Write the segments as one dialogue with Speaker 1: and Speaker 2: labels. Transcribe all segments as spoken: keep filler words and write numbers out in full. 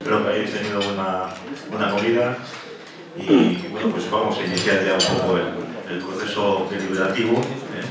Speaker 1: espero que hayáis tenido una, una comida y bueno, pues vamos a iniciar ya un poco el, el proceso deliberativo, ¿eh?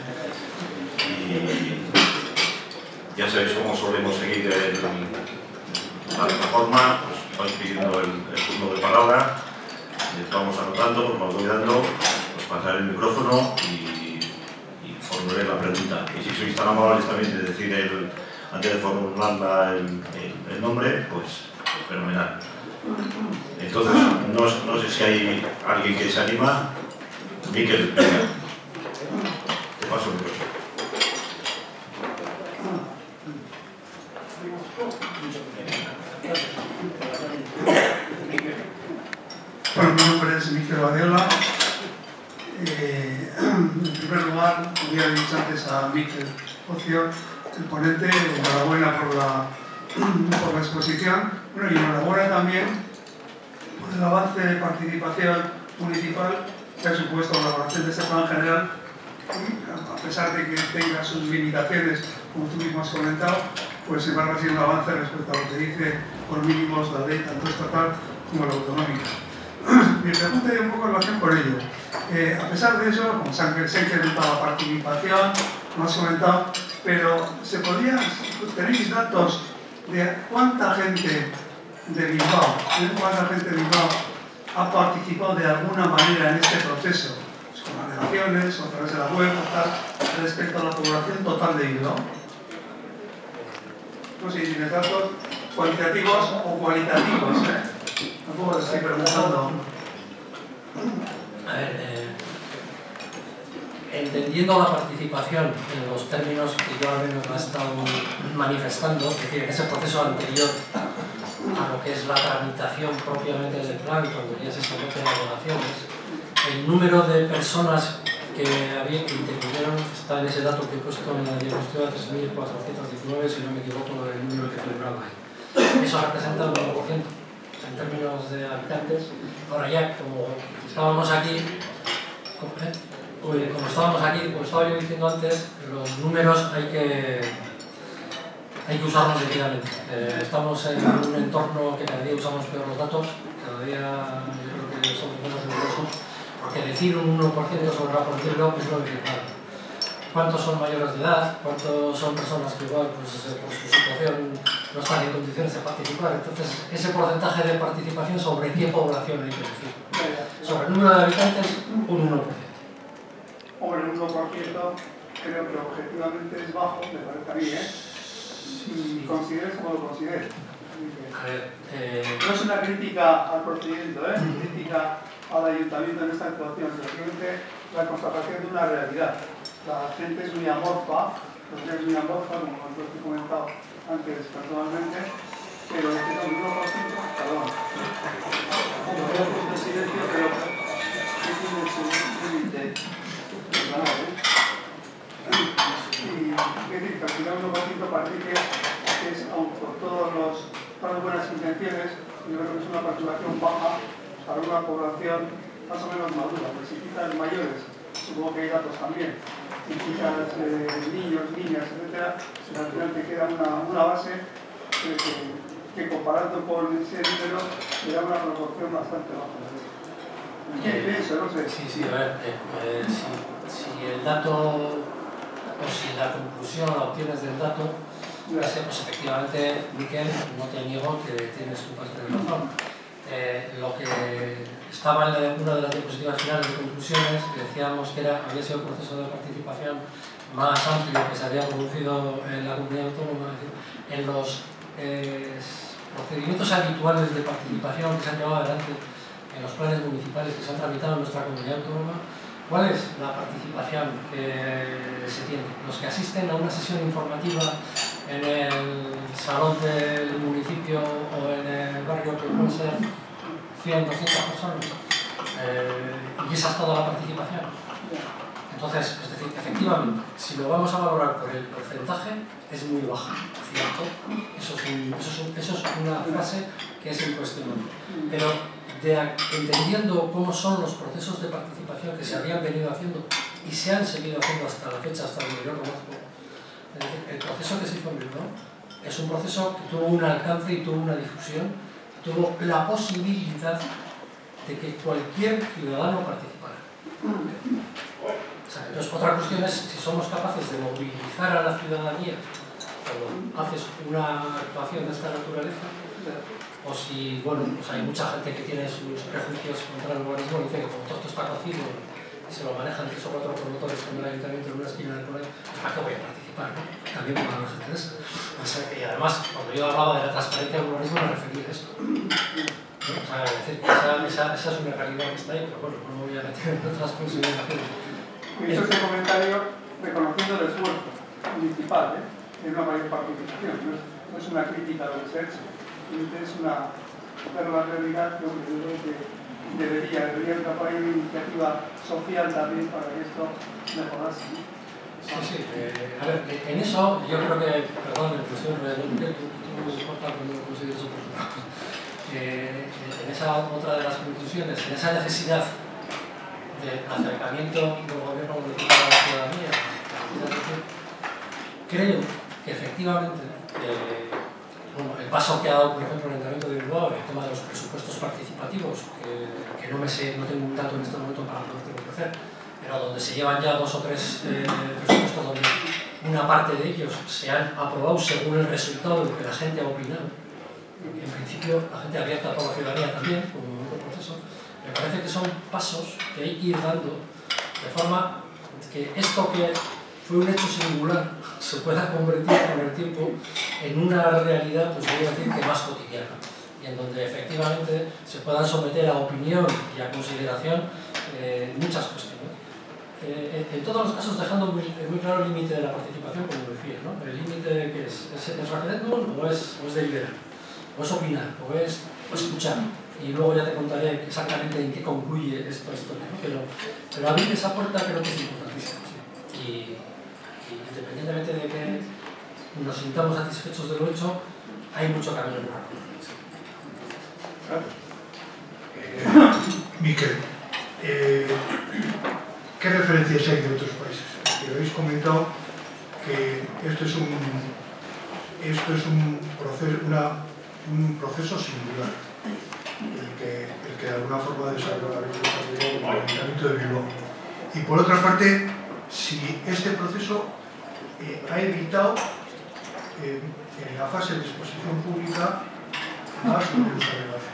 Speaker 1: Y ya sabéis cómo solemos seguir el, la plataforma, pues vais pidiendo el, el turno de palabra, vamos anotando, pues vamos cuidando, pues pasar el micrófono y, y formular la pregunta. Y si sois tan amables también de decir el, antes de formularla el, el, el nombre, pues fenomenal. Entonces, no, no sé si hay alguien que se anima. Miquel, venga. Te paso el micrófono.
Speaker 2: Bueno, mi nombre es Miquel Badiola. Eh, en primer lugar, como ya he dicho antes a Miquel Ocio, el ponente, enhorabuena por la, por la exposición. Bueno, y enhorabuena también por el avance de participación municipal que ha supuesto la elaboración de este plan general, a pesar de que tenga sus limitaciones, como tú mismo has comentado, pues sin embargo ha sido un avance respecto a lo que dice por mínimos la ley tanto estatal como la autonómica. Mi pregunta es un poco en relación con ello. Eh, a pesar de eso, como se ha incrementado la participación, como has comentado, pero ¿se podría, tenéis datos de cuánta gente de Bilbao, de cuánta gente de Bilbao ha participado de alguna manera en este proceso, pues con alegaciones o a través de la web o tal, respecto a la población total de Bilbao? No sé si tienes datos cuantitativos o cualitativos, ¿eh? Tampoco te estoy preguntando.
Speaker 3: A ver, eh, entendiendo la participación en los términos que yo al menos la he estado manifestando, es decir, en ese proceso anterior a lo que es la tramitación propiamente del plan, cuando ya se someten a donaciones, el número de personas que había que intervinieron está en ese dato que he puesto en la diapositiva, tres mil cuatrocientos diecinueve, si no me equivoco, el número que figuraba ahí. Eso representa un uno por ciento en términos de habitantes. Ahora ya, como estábamos aquí, como, eh, como estábamos aquí, como estaba yo diciendo antes, los números hay que, hay que usarlos debidamente. Eh, estamos en un entorno que cada día usamos peor los datos, cada día yo creo que somos menos rigurosos, porque decir un uno por ciento sobre la población es lo equivocado. ¿Cuántos son mayores de edad? ¿Cuántos son personas que igual pues, por su situación no están en condiciones de participar? Entonces, ese porcentaje de participación, ¿sobre qué población hay que decir? ¿Sobre el número de habitantes? Un uno por ciento.
Speaker 2: Hombre, un uno por ciento creo que objetivamente es bajo, me parece a mí, ¿eh? Si consideres como lo consideres.
Speaker 3: A ver, eh...
Speaker 2: no es una crítica al procedimiento, ¿eh? Ni crítica al ayuntamiento en esta actuación, simplemente la constatación de una realidad. La gente es muy amorfa, la gente es muy amorfa, como os he comentado antes personalmente, pero es que un uno por ciento, perdón, como veo que es silencio, pero que tiene su límite personal, ¿eh? Y es decir, que al final un uno por ciento parece que es, aun por todos los, todas las buenas intenciones, yo creo que es una participación baja para una población más o menos madura, pues si quitas mayores, supongo que hay datos también, si quitas eh, niños, niñas, etcétera, pues al final te queda una, una base eh, que, que comparando con ese número te da una proporción bastante baja. ¿Qué pienso? No sé.
Speaker 3: Sí, sí, a ver, eh, eh, si, si el dato o si la conclusión la obtienes del dato, pues, pues efectivamente, Miquel, no te niego que tienes tu parte de razón. Eh, lo que estaba en una de las diapositivas finales de conclusiones, que decíamos que era, había sido el proceso de participación más amplio que se había producido en la comunidad autónoma, en los eh, procedimientos habituales de participación que se han llevado adelante en los planes municipales que se han tramitado en nuestra comunidad autónoma. ¿Cuál es la participación que se tiene? Los que asisten a una sesión informativa en el salón del municipio o en el barrio, que pueden ser cien, doscientas personas, eh, y esa es toda la participación. Entonces, es decir, efectivamente, si lo vamos a valorar por el porcentaje, es muy bajo, ¿cierto? Eso es, un, eso es, un, eso es una frase que es incuestionable. Pero de, entendiendo cómo son los procesos de participación que se habían venido haciendo y se han seguido haciendo hasta la fecha, hasta donde yo conozco, es decir, el proceso que se hizo en Bilbao es un proceso que tuvo un alcance y tuvo una difusión, tuvo tuvo la posibilidad de que cualquier ciudadano participara. O sea, entonces, otra cuestión es si somos capaces de movilizar a la ciudadanía cuando haces una actuación de esta naturaleza, o si, bueno, pues hay mucha gente que tiene sus prejuicios contra el urbanismo y dice que como todo esto está cocido y se lo manejan tres o cuatro promotores con el ayuntamiento en una esquina del colegio, pues ¿para qué voy a participar? ¿No? También puede haber gente de esa. O sea, y además, cuando yo hablaba de la transparencia del urbanismo me refería a eso. ¿No? O sea, es decir, esa, esa, esa es una realidad que está ahí, pero bueno, no me voy a meter en otras consideraciones.
Speaker 2: Y hizo ese comentario reconociendo el esfuerzo municipal, ¿eh? En una mayor participación. No es, no es una crítica a lo que se ha hecho, es una ver la realidad que yo creo que debería, debería haber una iniciativa social también para que esto mejorase.
Speaker 3: Sí, sí. Eh, a ver, en eso yo creo que, perdón, el profesor, tú no me importa cuando lo consideres oportuno. Eh, en esa otra de las conclusiones, en esa necesidad de acercamiento del gobierno municipal a la ciudadanía, creo que efectivamente eh, bueno, el paso que ha dado, por ejemplo, el Ayuntamiento de Bilbao en el tema de los presupuestos participativos, que, que no me sé, no tengo un dato en este momento para poder ofrecer, pero donde se llevan ya dos o tres eh, presupuestos donde una parte de ellos se han aprobado según el resultado de lo que la gente ha opinado. En principio, la gente abierta a toda la ciudadanía también, como un proceso. Me parece que son pasos que hay que ir dando de forma que esto que fue un hecho singular se pueda convertir con el tiempo en una realidad, pues voy a decir que más cotidiana, y en donde efectivamente se puedan someter a opinión y a consideración eh, muchas cuestiones. Eh, en todos los casos dejando muy, muy claro el límite de la participación, como decía, ¿no? El límite que es, ¿es, es referéndum o es, o es deliberar? ¿O es opinar? ¿O es o escuchar? Y luego ya te contaré exactamente en qué concluye esta historia, ¿no? Pero, pero abrir esa puerta creo que es importantísimo, ¿sí? Y, y independientemente de que nos sintamos satisfechos de lo hecho, hay mucho camino por
Speaker 4: recorrer. Eh, Miquel, eh, ¿qué referencias hay de otros países? Porque habéis comentado que esto es un, esto es un, proceso, una, un proceso singular, el que, el que de alguna forma desarrolló el Ayuntamiento de Bilbao. Y por otra parte, si este proceso eh, ha evitado eh, en la fase de exposición pública más usos alegaciones.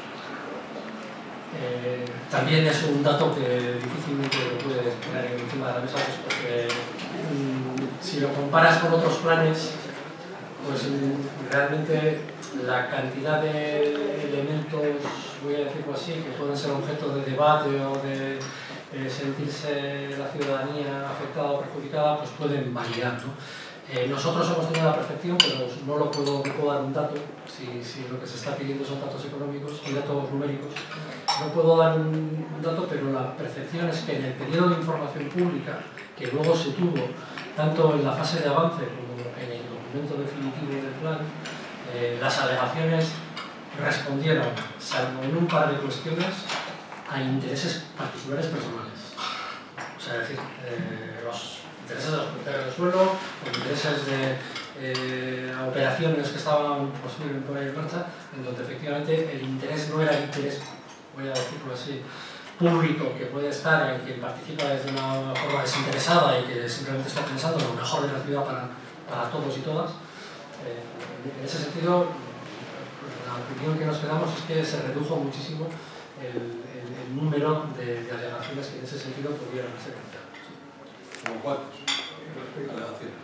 Speaker 3: Eh, también es un dato que difícilmente lo puedes poner encima de la mesa, pues porque mmm, si lo comparas con otros planes, pues mmm, realmente la cantidad de elementos, voy a decirlo así, que pueden ser objeto de debate o de eh, sentirse la ciudadanía afectada o perjudicada, pues pueden variar, ¿no? Eh, nosotros hemos tenido la percepción, pero no lo puedo, no puedo dar un dato, si, si lo que se está pidiendo son datos económicos y datos numéricos, no puedo dar un, un dato, pero la percepción es que en el periodo de información pública, que luego se tuvo, tanto en la fase de avance como en el documento definitivo del plan, eh, las alegaciones respondieron, salvo en un par de cuestiones, a intereses particulares personales. O sea, es decir, eh, los intereses de los propietarios del suelo, los intereses de eh, operaciones que estaban posibles por ahí en marcha, en donde efectivamente el interés no era el interés, voy a decirlo así, público, que puede estar en quien participa desde una forma desinteresada y que simplemente está pensando en lo mejor de la ciudad para, para todos y todas. Eh, en ese sentido, la opinión que nos quedamos es que se redujo muchísimo el, el, el número de, de alegaciones que en ese sentido pudieran ser planteadas.
Speaker 5: ¿Como cuántos? Alegaciones.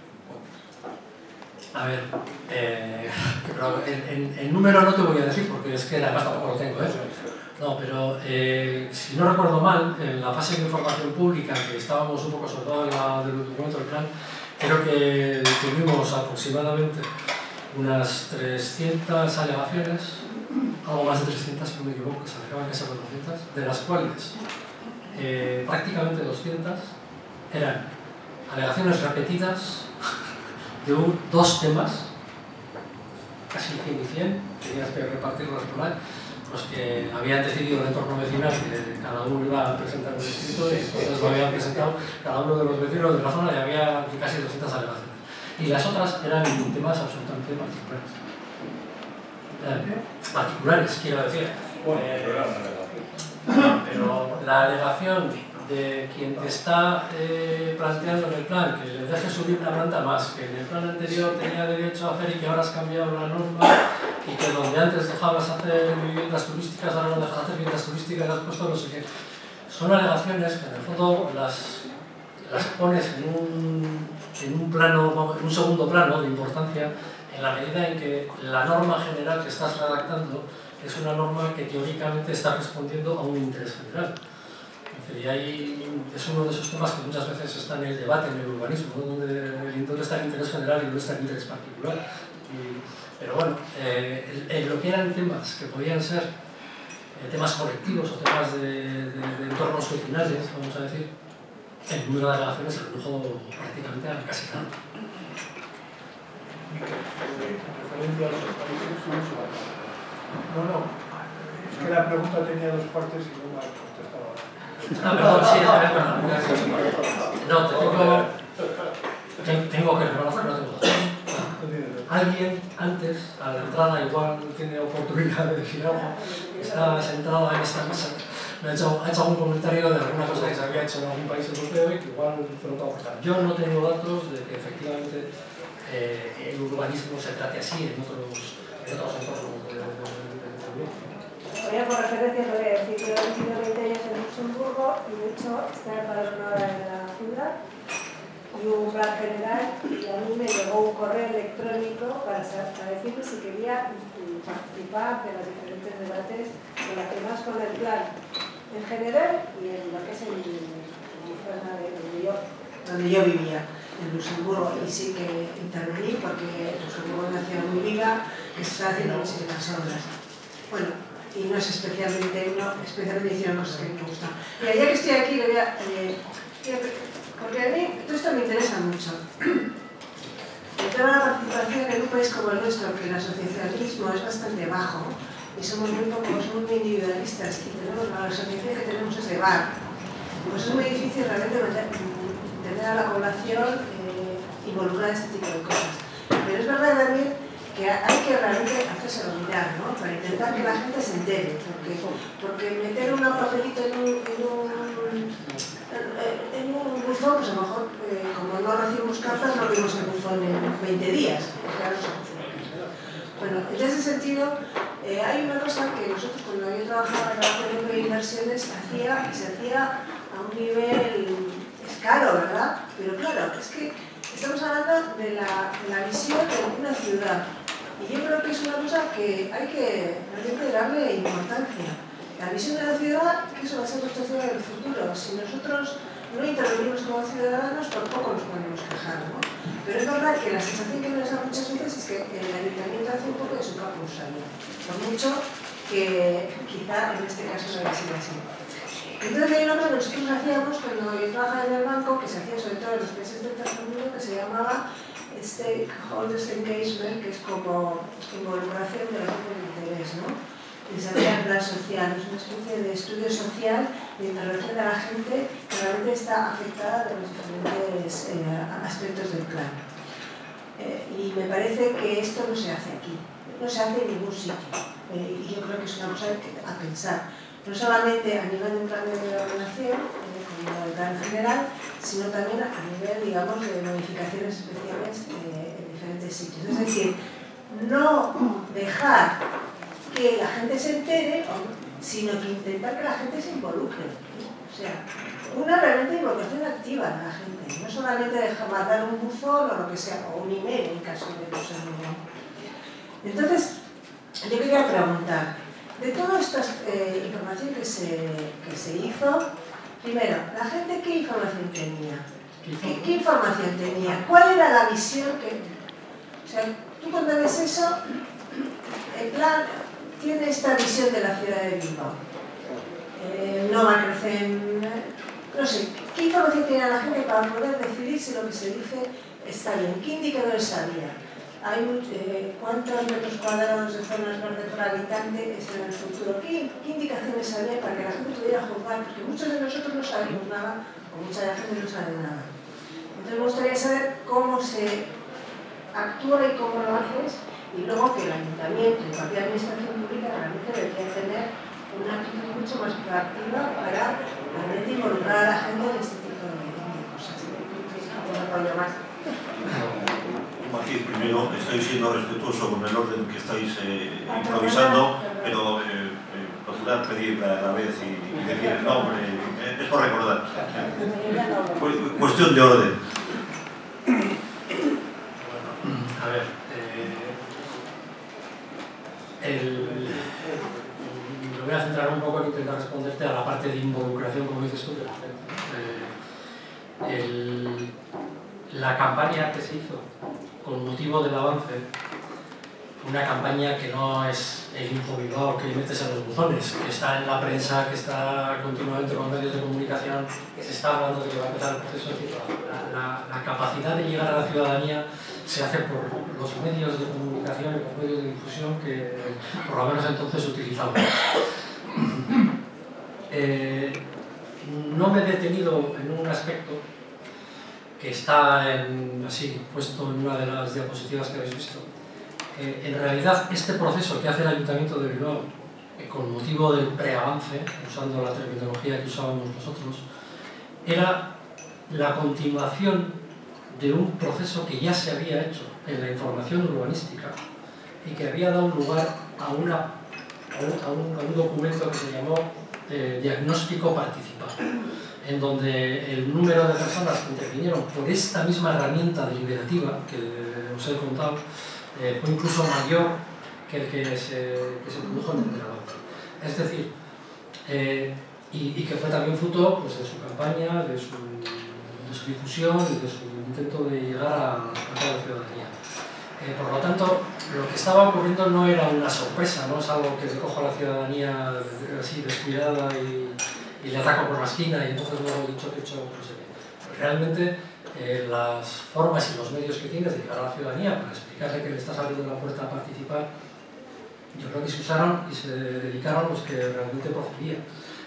Speaker 3: A ver, eh, pero en, en, en número no te voy a decir porque es que además tampoco lo tengo, ¿eh? No, pero eh, si no recuerdo mal, en la fase de información pública, que estábamos un poco sobre todo en la del documento del plan, creo que tuvimos aproximadamente unas trescientas alegaciones, algo más de trescientas, si no me equivoco, que se alegaban casi cuatrocientas, de las cuales eh, prácticamente doscientas eran alegaciones repetidas de un, dos temas, casi cien y cien, tenías que repartirlos por ahí, pues que habían decidido el entorno vecinal que cada uno iba a presentar un escrito y entonces lo habían presentado cada uno de los vecinos de la zona y había casi doscientas alegaciones. Y las otras eran temas absolutamente particulares. eh, particulares, quiero decir. Eh, pero la alegación de quien te está eh, planteando en el plan que le deje subir una planta más, que en el plan anterior tenía derecho a hacer y que ahora has cambiado la norma, y que donde antes dejabas hacer viviendas turísticas ahora no dejas hacer viviendas turísticas, has puesto no sé qué. Son alegaciones que en el fondo las, las pones en un, en un plano, en un segundo plano de importancia, en la medida en que la norma general que estás redactando es una norma que teóricamente está respondiendo a un interés general. Y ahí es uno de esos temas que muchas veces está en el debate en el urbanismo, ¿no? donde, donde está el interés general y donde está el interés particular. Y, pero bueno, eh, el, el, lo que eran temas que podían ser eh, temas colectivos o temas de, de, de entornos vecinales, vamos a decir, el número de alegaciones se redujo prácticamente a casi nada.
Speaker 4: Referencia a los países. No, no, es que la pregunta tenía dos partes y no me ha contestado.
Speaker 3: Ah, perdón, sí, a ver, perdón. No, te tengo, tengo que reconocer que no tengo datos. Alguien antes, a la entrada, igual tiene oportunidad de decir algo, está sentado en esta mesa, me ha hecho, ha hecho algún comentario de alguna cosa que se había hecho en algún país europeo y que igual te lo puedo aportar. Yo no tengo datos de que efectivamente eh, el urbanismo se trate así en otros, en otros entornos de, de, de, de Europa.
Speaker 6: Voy a por referencia, voy a decir que yo he vivido veinte años en Luxemburgo y de hecho está empadronada en la ciudad y hubo un plan general y a mí me llegó un correo electrónico para, para decirme si quería participar de los diferentes debates relacionados con el plan en general y en lo que es el, la zona de donde yo, donde yo vivía, en Luxemburgo, y sí que intervení porque Luxemburgo es una ciudad muy viva que se está haciendo muchísimas obras. Bueno, y no es especialmente, no, especialmente hicieron cosas que me gustan. Mira, ya que estoy aquí, le voy a, eh, porque a mí todo esto me interesa mucho. El tema de la participación en un país como el nuestro, que el asociacionismo es bastante bajo, y somos muy pocos, somos muy individualistas, y tenemos, la asociación que tenemos es de bar, pues es muy difícil realmente tener a la población eh, involucrada en este tipo de cosas. Pero es verdad también que hay que realmente hacérselo mirar, ¿no? Para intentar que la gente se entere, porque, porque meter un papelito en un, en un, en un buzón, pues a lo mejor, eh, como no recibimos cartas, no vimos el buzón en veinte días. Bueno, en ese sentido, eh, hay una cosa que nosotros, cuando yo trabajaba en la Banca de Inversiones, hacía, se hacía a un nivel, es caro, ¿verdad? Pero claro, es que estamos hablando de la, de la visión de una ciudad. Y yo creo que es una cosa que hay que realmente darle importancia. La visión de la ciudad, que eso va a ser nuestra ciudad del futuro. Si nosotros no intervenimos como ciudadanos, tampoco nos podemos quejar, ¿no? Pero es verdad que la sensación que nos da muchas veces es que el ayuntamiento hace un poco de su capo usuario. Por mucho que quizá en este caso no haya sido así. Entonces hay una cosa que nosotros hacíamos cuando yo trabajaba en el banco, que se hacía sobre todo en los países del tercer mundo, que se llamaba Stakeholders Engagement, que es como involucración de la gente de interés, ¿no? Y se hacía en plan social, es una especie de estudio social de intervención de la gente que realmente está afectada de los diferentes eh, aspectos del plan. Eh, y me parece que esto no se hace aquí, no se hace en ningún sitio. Eh, y yo creo que es una cosa que, a pensar. No solamente a nivel de un plan de ordenación, eh, como el plan general, sino también a nivel, digamos, de modificaciones especiales eh, en diferentes sitios. Es decir, no dejar que la gente se entere, sino que intentar que la gente se involucre. O sea, una realmente involucración activa de la gente, no solamente dejar mandar un buzón o lo que sea, o un email en caso de que sea un email. Entonces, yo quería preguntar, de toda esta eh, información que se, que se hizo, primero, ¿la gente qué información tenía? ¿Qué, qué información tenía? ¿Cuál era la visión que...? O sea, tú cuando ves eso, el plan tiene esta visión de la ciudad de Bilbao. Eh, no va a crecer... No sé, ¿qué información tenía la gente para poder decidir si lo que se dice está bien? ¿Qué indicadores había? Hay eh, ¿Cuántos metros cuadrados de zonas verdes por habitante es en el futuro? ¿Qué, ¿Qué indicaciones había para que la gente pudiera juzgar? Porque muchos de nosotros no sabemos nada, o mucha de la gente no sabe nada. Entonces me gustaría saber cómo se actúa y cómo lo haces, y y luego que el ayuntamiento y cualquier administración pública realmente debería tener una actitud mucho más proactiva para realmente involucrar a la gente en este tipo de, de cosas. No rollo más.
Speaker 1: Un matiz primero, estoy siendo respetuoso con el orden que estáis eh, improvisando, pero eh, eh, procurar pedir a la vez y, y decir el nombre, eh, es por recordar. Cu cuestión de orden.
Speaker 3: Bueno, a ver, eh, el, me voy a centrar un poco en intentar responderte a la parte de involucración, como dices tú. Eh, el, la campaña que se hizo con motivo del avance, una campaña que no es el info Bilbao que metes en los buzones, que está en la prensa, que está continuamente con medios de comunicación, que se está hablando de que va a empezar el proceso. Es decir, la, la, la capacidad de llegar a la ciudadanía se hace por los medios de comunicación y los medios de difusión que por lo menos entonces utilizamos. Eh, no me he detenido en un aspecto que está en, así puesto en una de las diapositivas que habéis visto. Eh, en realidad, este proceso que hace el Ayuntamiento de Bilbao, eh, con motivo del preavance, usando la terminología que usábamos nosotros, era la continuación de un proceso que ya se había hecho en la información urbanística y que había dado lugar a, una, a, un, a, un, a un documento que se llamó eh, Diagnóstico Participado, en donde el número de personas que intervinieron por esta misma herramienta deliberativa que os he contado eh, fue incluso mayor que el que se, que se produjo en el avance. Es decir, eh, y, y que fue también fruto pues, de su campaña, de su, de su difusión y de su intento de llegar a, a toda la ciudadanía. Eh, por lo tanto, lo que estaba ocurriendo no era una sorpresa, no es algo que se coja a la ciudadanía así descuidada y y le ataco por la esquina y entonces luego he dicho que he hecho no sé qué. Realmente eh, las formas y los medios que tienes de llegar a la ciudadanía para explicarle que le estás abriendo la puerta a participar, yo creo que se usaron y se dedicaron los que realmente procedían.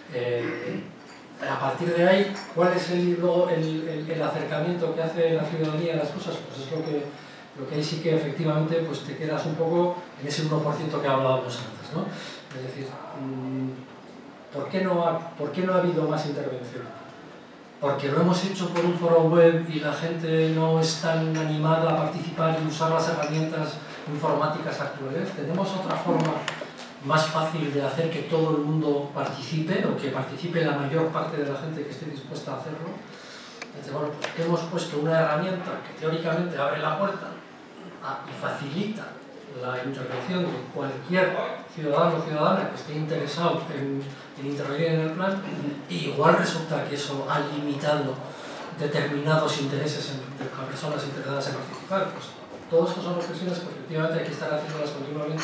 Speaker 3: Eh, a partir de ahí, ¿cuál es el, luego el, el, el acercamiento que hace la ciudadanía a las cosas? Pues es lo que, lo que ahí sí que efectivamente pues te quedas un poco en ese uno por ciento que hablábamos antes, ¿no? Es decir, mmm, ¿Por qué, no ha, ¿Por qué no ha habido más intervención? ¿Porque lo hemos hecho por un foro web y la gente no es tan animada a participar y usar las herramientas informáticas actuales? ¿Tenemos otra forma más fácil de hacer que todo el mundo participe o que participe la mayor parte de la gente que esté dispuesta a hacerlo? Entonces, bueno, pues hemos puesto una herramienta que teóricamente abre la puerta a, y facilita la intervención de cualquier ciudadano o ciudadana que esté interesado en, en intervenir en el plan, y igual resulta que eso ha limitado determinados intereses en, de las personas interesadas en participar. Pues todas estas son reflexiones que efectivamente hay que estar haciéndolas continuamente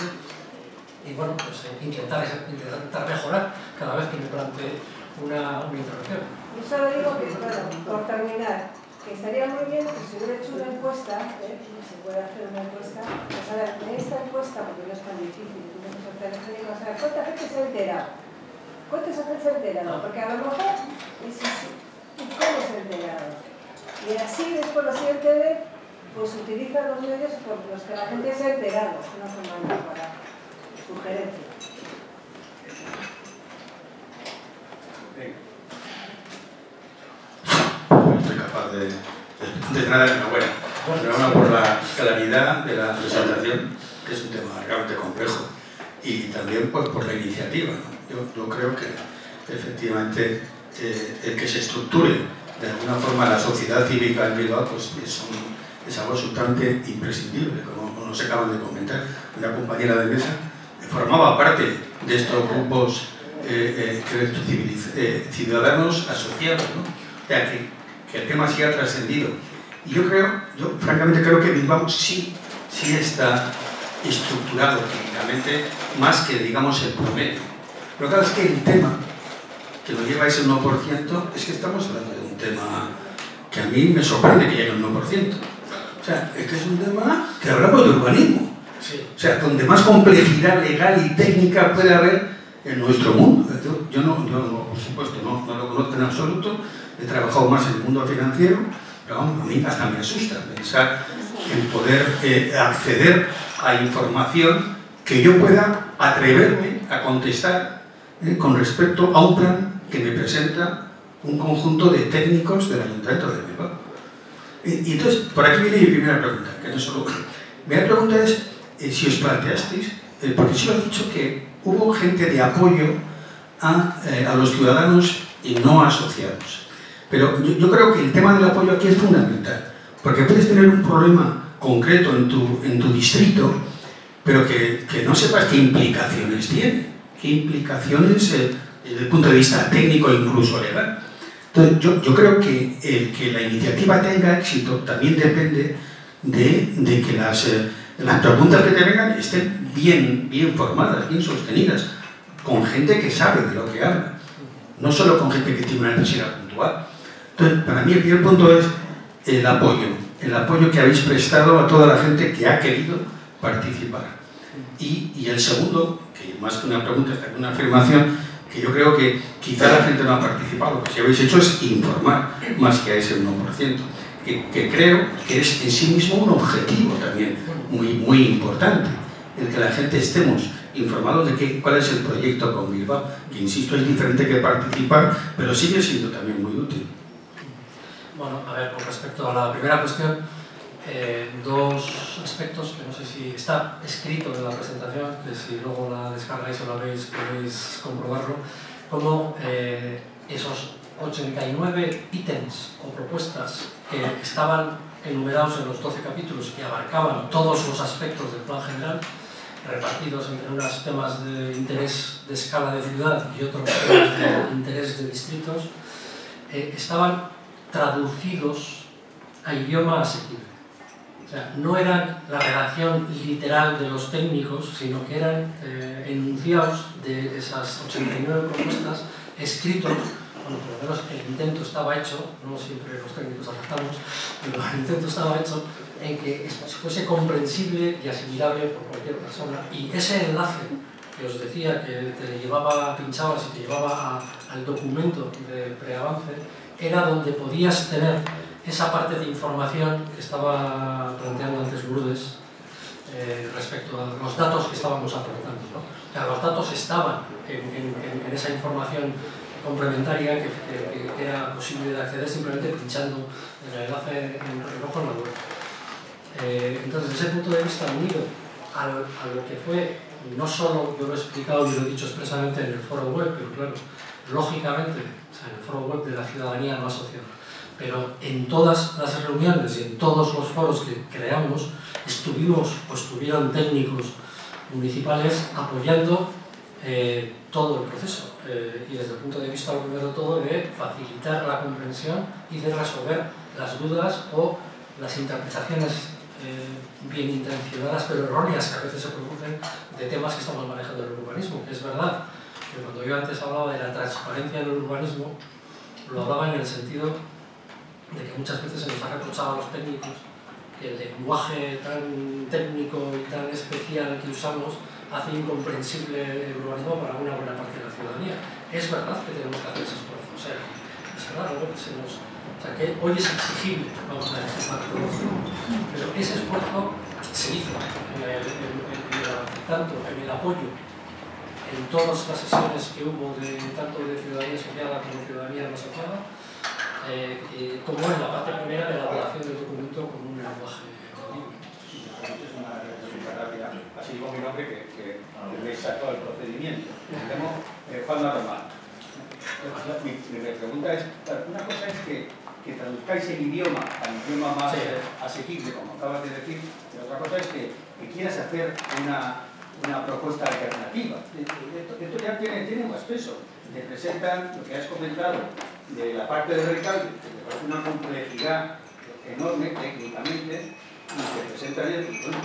Speaker 3: y bueno, pues eh, intentar, intentar mejorar cada vez que me plantee una, una intervención.
Speaker 6: Yo solo digo que, bueno, por terminar, que estaría muy bien que se hubiera hecho una encuesta, ¿eh? Se puede hacer una encuesta, pues a ver, en esta encuesta, porque no es tan difícil, tú no es tan difícil, o sea, ¿cuánta gente se ha enterado? ¿Cuánta gente se ha enterado? Porque a lo mejor, y si, si, ¿cómo se ha enterado? Y así después la siguiente vez, pues utilizan los medios por los que la gente se ha enterado, una forma para sugerencia.
Speaker 7: Soy capaz de, de, de nada, enhorabuena. Enhorabuena por la claridad de la presentación, que es un tema realmente complejo, y también pues, por la iniciativa, ¿no? Yo, yo creo que efectivamente eh, el que se estructure de alguna forma la sociedad cívica en Bilbao pues, es, un, es algo absolutamente imprescindible, como nos acaban de comentar. Una compañera de mesa formaba parte de estos grupos eh, eh, eh, ciudadanos asociados, ¿no? O sea, que, que el tema sí ha trascendido. Y yo creo, yo francamente creo que Bilbao sí, sí está estructurado cívicamente más que, digamos, el promedio. Pero claro, es que el tema que nos lleva a ese uno por ciento es que estamos hablando de un tema que a mí me sorprende que llegue al uno por ciento. O sea, es que es un tema que hablamos de urbanismo.
Speaker 3: Sí.
Speaker 7: O sea, donde más complejidad legal y técnica puede haber en nuestro mundo. Yo, yo, no, yo no, por supuesto, no, no lo conozco en absoluto. He trabajado más en el mundo financiero, pero vamos, a mí hasta me asusta pensar en poder eh, acceder a información que yo pueda atreverme a contestar eh, con respecto a un plan que me presenta un conjunto de técnicos del Ayuntamiento de Bilbao. Y, y entonces, por aquí viene mi primera pregunta, que no solo... Mi primera pregunta es eh, si os planteasteis, eh, porque sí os he dicho que hubo gente de apoyo a, eh, a los ciudadanos y no asociados. Pero yo, yo creo que el tema del apoyo aquí es fundamental, porque puedes tener un problema concreto en tu, en tu distrito, pero que, que no sepas qué implicaciones tiene, qué implicaciones eh, desde el punto de vista técnico e incluso legal. Entonces, yo, yo creo que el que la iniciativa tenga éxito también depende de, de que las, eh, las preguntas que te vengan estén bien, bien formadas, bien sostenidas, con gente que sabe de lo que habla, no solo con gente que tiene una necesidad puntual. Entonces, para mí el primer punto es el apoyo, el apoyo que habéis prestado a toda la gente que ha querido participar. Y, y el segundo, que más que una pregunta, es una afirmación, que yo creo que quizá la gente no ha participado, lo que sí habéis hecho es informar más que a ese uno por ciento, que, que creo que es en sí mismo un objetivo también muy, muy importante, el que la gente estemos informados de que, cuál es el proyecto con Bilbao, que insisto es diferente que participar, pero sigue siendo también muy útil.
Speaker 3: Bueno, a ver, con respecto a la primera cuestión, eh, dos aspectos que no sé si está escrito en la presentación, que si luego la descargáis o la veis podéis comprobarlo, como eh, esos ochenta y nueve ítems o propuestas que estaban enumerados en los doce capítulos que abarcaban todos los aspectos del plan general, repartidos entre unos temas de interés de escala de ciudad y otros temas de interés de distritos, eh, estaban traducidos a idioma asequible. O sea, no eran la redacción literal de los técnicos, sino que eran eh, enunciados de esas ochenta y nueve propuestas escritos. Bueno, por lo menos el intento estaba hecho, no siempre los técnicos aceptamos, pero el intento estaba hecho en que fuese comprensible y asimilable por cualquier persona. Y ese enlace que os decía que te llevaba, pinchabas y te llevaba a, al documento de preavance, era donde podías tener esa parte de información que estaba planteando antes Lourdes eh, respecto a los datos que estábamos aportando, ¿no? O sea, los datos estaban en, en, en esa información complementaria que, que, que era posible de acceder simplemente pinchando el enlace en rojo en la web. Eh, entonces, desde ese punto de vista, unido a, a lo que fue, no solo yo lo he explicado y lo he dicho expresamente en el foro web, pero claro, lógicamente, o sea, en el foro web de la ciudadanía no asociada, pero en todas las reuniones y en todos los foros que creamos, estuvimos o estuvieron técnicos municipales apoyando eh, todo el proceso eh, y desde el punto de vista, lo primero de todo, de facilitar la comprensión y de resolver las dudas o las interpretaciones eh, bien intencionadas pero erróneas que a veces se producen de temas que estamos manejando en el urbanismo. Es verdad que cuando yo antes hablaba de la transparencia en el urbanismo, lo hablaba en el sentido de que muchas veces se nos ha reprochado a los técnicos que el lenguaje tan técnico y tan especial que usamos hace incomprensible el urbanismo para una buena parte de la ciudadanía. Es verdad que tenemos que hacer ese esfuerzo, o sea, es verdad, ¿no? Que se nos, o sea, que hoy es exigible, vamos a decir, para todos, pero ese esfuerzo se hizo en el, en, en, en el, tanto en el apoyo en todas las sesiones que hubo de, tanto de ciudadanía asociada como de ciudadanía no asociada, eh, eh, como en la parte primera de la elaboración del documento con un lenguaje audible.
Speaker 8: Es una respuesta rápida, así como mi nombre que, que, que me sacó el procedimiento. Me llamo eh, Juan Román. Mi, mi pregunta es, una cosa es que, que traduzcáis el idioma al idioma más sí. eh, asequible, como acabas de decir, y otra cosa es que, que quieras hacer una, una propuesta alternativa. Esto, esto ya tiene, tiene más peso. Te presentan lo que has comentado de la parte de recalque, que me parece una complejidad enorme técnicamente, y te presentan el, bueno,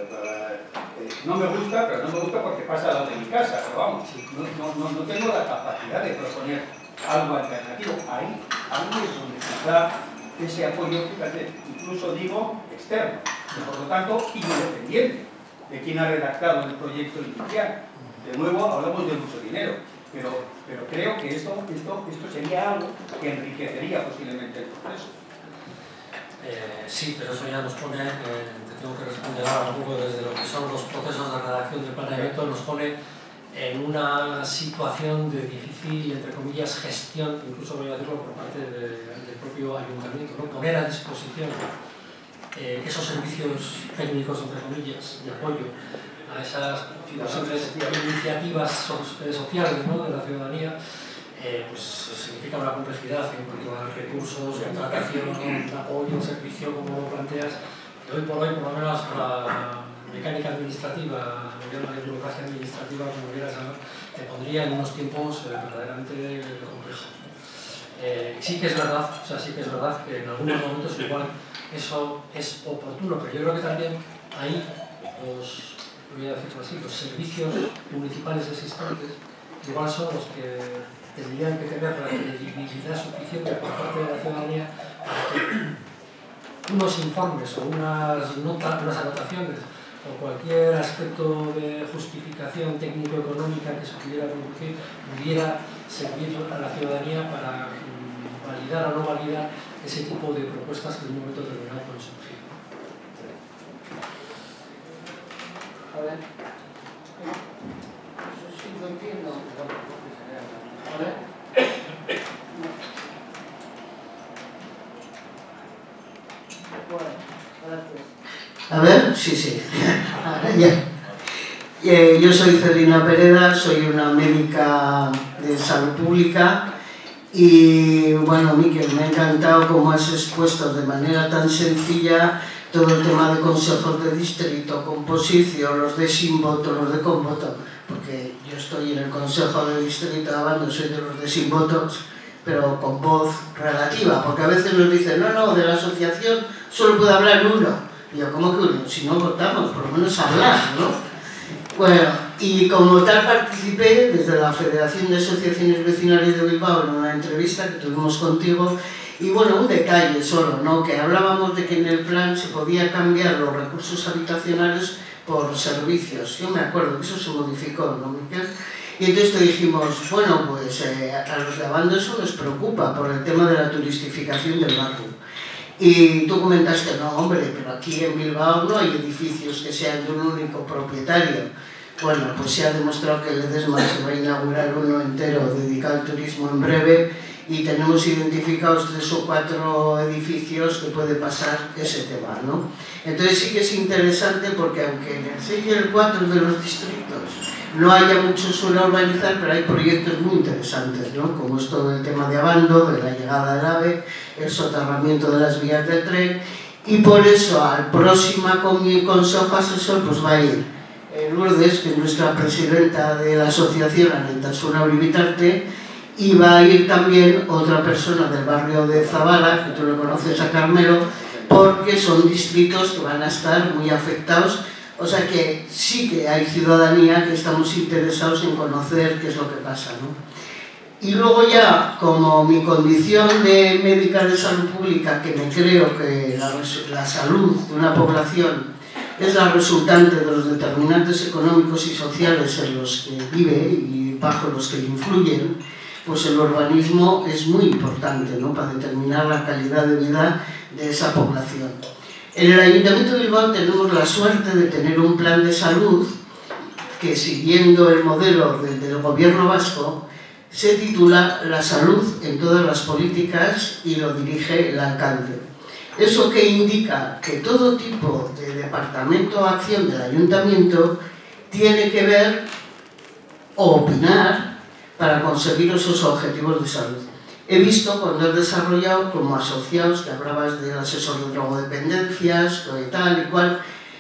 Speaker 8: eh, no me gusta, pero no me gusta porque pasa al lado de mi casa, pero vamos, no, no, no, no tengo la capacidad de proponer algo alternativo. Ahí, ahí es donde quizá ese apoyo, fíjate, incluso digo externo, y por lo tanto independiente de quién ha redactado el proyecto inicial. De nuevo hablamos de mucho dinero, pero, pero creo que esto, esto, esto sería algo que enriquecería posiblemente el proceso.
Speaker 3: Eh, sí, pero eso ya nos pone, eh, te tengo que responder ahora un poco desde lo que son los procesos de redacción del planeamiento, nos pone en una situación de difícil, entre comillas, gestión, incluso voy a decirlo por parte de, del propio ayuntamiento, ¿no? Poner a disposición eh, esos servicios técnicos, entre comillas, de apoyo a esas posibles iniciativas so sociales, ¿no?, de la ciudadanía, eh, pues significa una complejidad en cuanto a recursos, contratación, apoyo, servicio, como lo planteas. De hoy por hoy, por lo menos, la mecánica administrativa, la burocracia administrativa, como quieras llamar, te pondría en unos tiempos eh, verdaderamente complejos. Eh, sí que es verdad, o sea, sí que es verdad que en algunos momentos igual eso es oportuno, pero yo creo que también ahí los, voy a decirlo así, los servicios municipales existentes igual son los que tendrían que tener la credibilidad suficiente por parte de la ciudadanía para que unos informes o unas notas, unas anotaciones o cualquier aspecto de justificación técnico-económica que se pudiera producir pudiera servir a la ciudadanía para um, validar o no validar ese tipo de propuestas que en un momento determinado pueden surgir.
Speaker 9: A ver, eso sí lo entiendo. A ver. Bueno, gracias.
Speaker 10: A ver, sí, sí. Ahora ya. Eh, yo soy Celina Pereda, soy una médica de salud pública y, bueno, Miquel, me ha encantado cómo has expuesto de manera tan sencilla todo el tema de consejos de distrito, composición, los de sin voto, los de con voto, porque yo estoy en el consejo de distrito de Abando, soy de los de sin votos, pero con voz relativa, porque a veces nos dicen, no, no, de la asociación solo puede hablar uno. Y yo, ¿cómo que uno? Si no votamos, por lo menos hablar, ¿no? Bueno, y como tal participé desde la Federación de Asociaciones Vecinales de Bilbao en una entrevista que tuvimos contigo. Y bueno, un detalle solo, ¿no?, que hablábamos de que en el plan se podía cambiar los recursos habitacionales por servicios. Yo me acuerdo que eso se modificó, ¿no, Miquel? Y entonces te dijimos, bueno, pues eh, a los de Abando eso nos preocupa por el tema de la turistificación del barrio. Y tú comentaste, no, hombre, pero aquí en Bilbao no hay edificios que sean de un único propietario. Bueno, pues se ha demostrado que el Ledesma se va a inaugurar uno entero dedicado al turismo en breve y tenemos identificados tres o cuatro edificios que puede pasar ese tema, ¿no? Entonces sí que es interesante porque aunque en el seis y el cuatro de los distritos no haya mucho suelo a urbanizar, pero hay proyectos muy interesantes, ¿no?, como es todo el tema de Abando, de la llegada del AVE, el soterramiento de las vías del tren, y por eso al próximo consejo asesor pues va a ir Lourdes, que es nuestra presidenta de la asociación, Anaitasuna Uribitarte, y va a ir también otra persona del barrio de Zabala, que tú lo conoces, a Carmelo, porque son distritos que van a estar muy afectados. O sea que sí que hay ciudadanía que estamos interesados en conocer qué es lo que pasa, ¿no? Y luego ya, como mi condición de médica de salud pública, que me creo que la, la salud de una población es la resultante de los determinantes económicos y sociales en los que vive y bajo los que influyen, pues el urbanismo es muy importante, ¿no?, para determinar la calidad de vida de esa población. En el Ayuntamiento de Bilbao tenemos la suerte de tener un plan de salud que, siguiendo el modelo del, del gobierno vasco, se titula La salud en todas las políticas y lo dirige el alcalde. Eso que indica que todo tipo de departamento o acción del ayuntamiento tiene que ver o opinar para conseguir esos objetivos de salud. He visto cuando has desarrollado como asociados, que hablabas del asesor de drogodependencias, y tal y cual,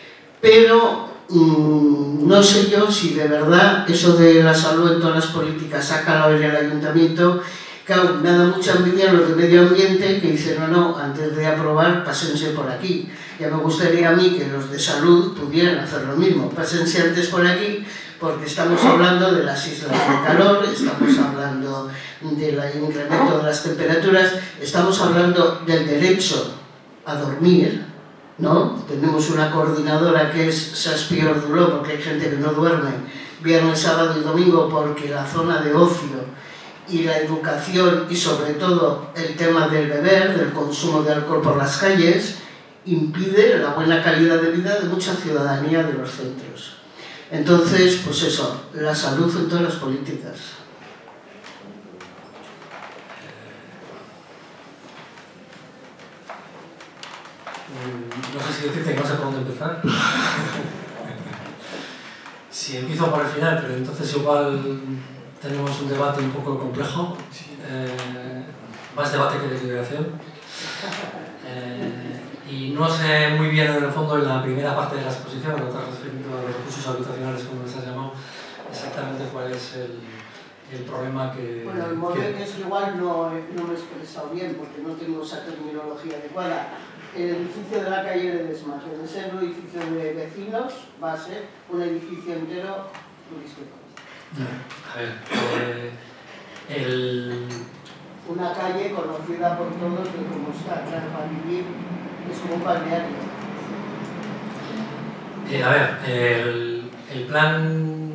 Speaker 10: pero mmm, no sé yo si de verdad eso de la salud en todas las políticas ha calado en el ayuntamiento. Claro, me ha dado mucha envidia los de medio ambiente que dicen, no, no, antes de aprobar, pásense por aquí. Ya me gustaría a mí que los de salud pudieran hacer lo mismo, pásense antes por aquí, porque estamos hablando de las islas de calor, estamos hablando del incremento de las temperaturas, estamos hablando del derecho a dormir, ¿no? Tenemos una coordinadora que es Saspior Duló, porque hay gente que no duerme viernes, sábado y domingo, porque la zona de ocio y la educación y sobre todo el tema del beber, del consumo de alcohol por las calles, impide la buena calidad de vida de mucha ciudadanía de los centros. Entonces, pues eso, la salud en todas las políticas.
Speaker 3: No sé si decirte que no sé por dónde empezar. Si empiezo por el final, pero entonces igual tenemos un debate un poco complejo, eh, más debate que deliberación. Eh, y no sé muy bien en el fondo en la primera parte de la exposición, cuando estás refiriendo a los recursos habitacionales, como les has llamado, exactamente cuál es el, el problema que...
Speaker 10: Bueno, el modelo que... es igual no, no me he expresado bien porque no tengo esa terminología adecuada. El edificio de la calle de Desmas, de ser un edificio de vecinos, va a ser un edificio entero turístico.
Speaker 3: A ver, eh, el...
Speaker 10: una calle conocida por todos de cómo está, claro, para vivir es como un balneario.
Speaker 3: Eh, a ver, el, el plan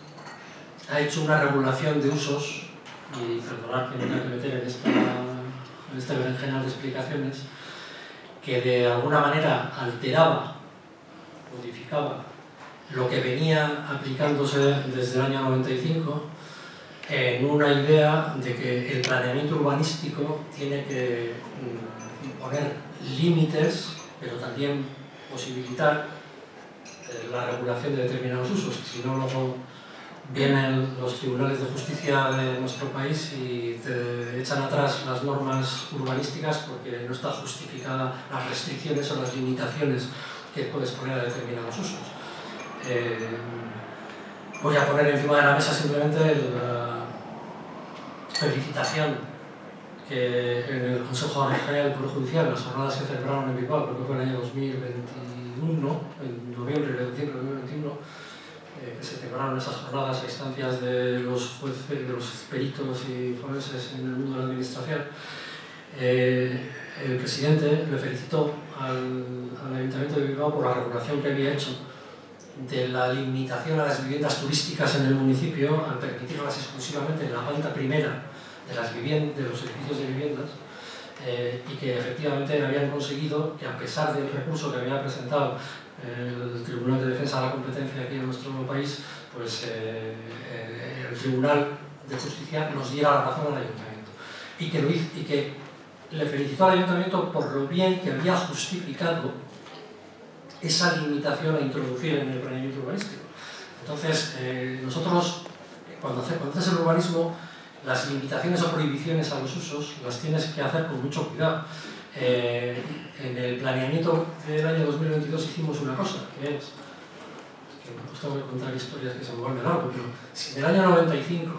Speaker 3: ha hecho una regulación de usos, y perdonad que me tenga que meter en esta, en este berenjenal de explicaciones, que de alguna manera alteraba, modificaba lo que venía aplicándose desde el año noventa y cinco en una idea de que el planeamiento urbanístico tiene que poner límites, pero también posibilitar la regulación de determinados usos, si no luego vienen los tribunales de justicia de nuestro país y te echan atrás las normas urbanísticas porque no está justificada las restricciones o las limitaciones que puedes poner a determinados usos. Eh, voy a poner encima de la mesa simplemente la felicitación que en el Consejo General del Poder Judicial, las jornadas que celebraron en Bilbao, creo que fue en el año dos mil veintiuno, en noviembre de diciembre de dos mil veintiuno, eh, que se celebraron esas jornadas a instancias de los jueces, de los peritos y forenses en el mundo de la administración. Eh, el presidente le felicitó al, al Ayuntamiento de Bilbao por la regulación que había hecho de la limitación a las viviendas turísticas en el municipio, al permitirlas exclusivamente en la planta primera de, las viviendas, de los edificios de viviendas, eh, y que efectivamente habían conseguido que, a pesar del recurso que había presentado el Tribunal de Defensa de la Competencia aquí en nuestro país, pues eh, eh, el Tribunal de Justicia nos diera la razón al Ayuntamiento y que, lo hizo, y que le felicitó al Ayuntamiento por lo bien que había justificado esa limitación a introducir en el planeamiento urbanístico. Entonces, eh, nosotros, cuando, hace, cuando haces el urbanismo, las limitaciones o prohibiciones a los usos las tienes que hacer con mucho cuidado. Eh, en el planeamiento del año dos mil veintidós hicimos una cosa, que es, que me gusta contar historias que se me vuelven largo, pero si en el año noventa y cinco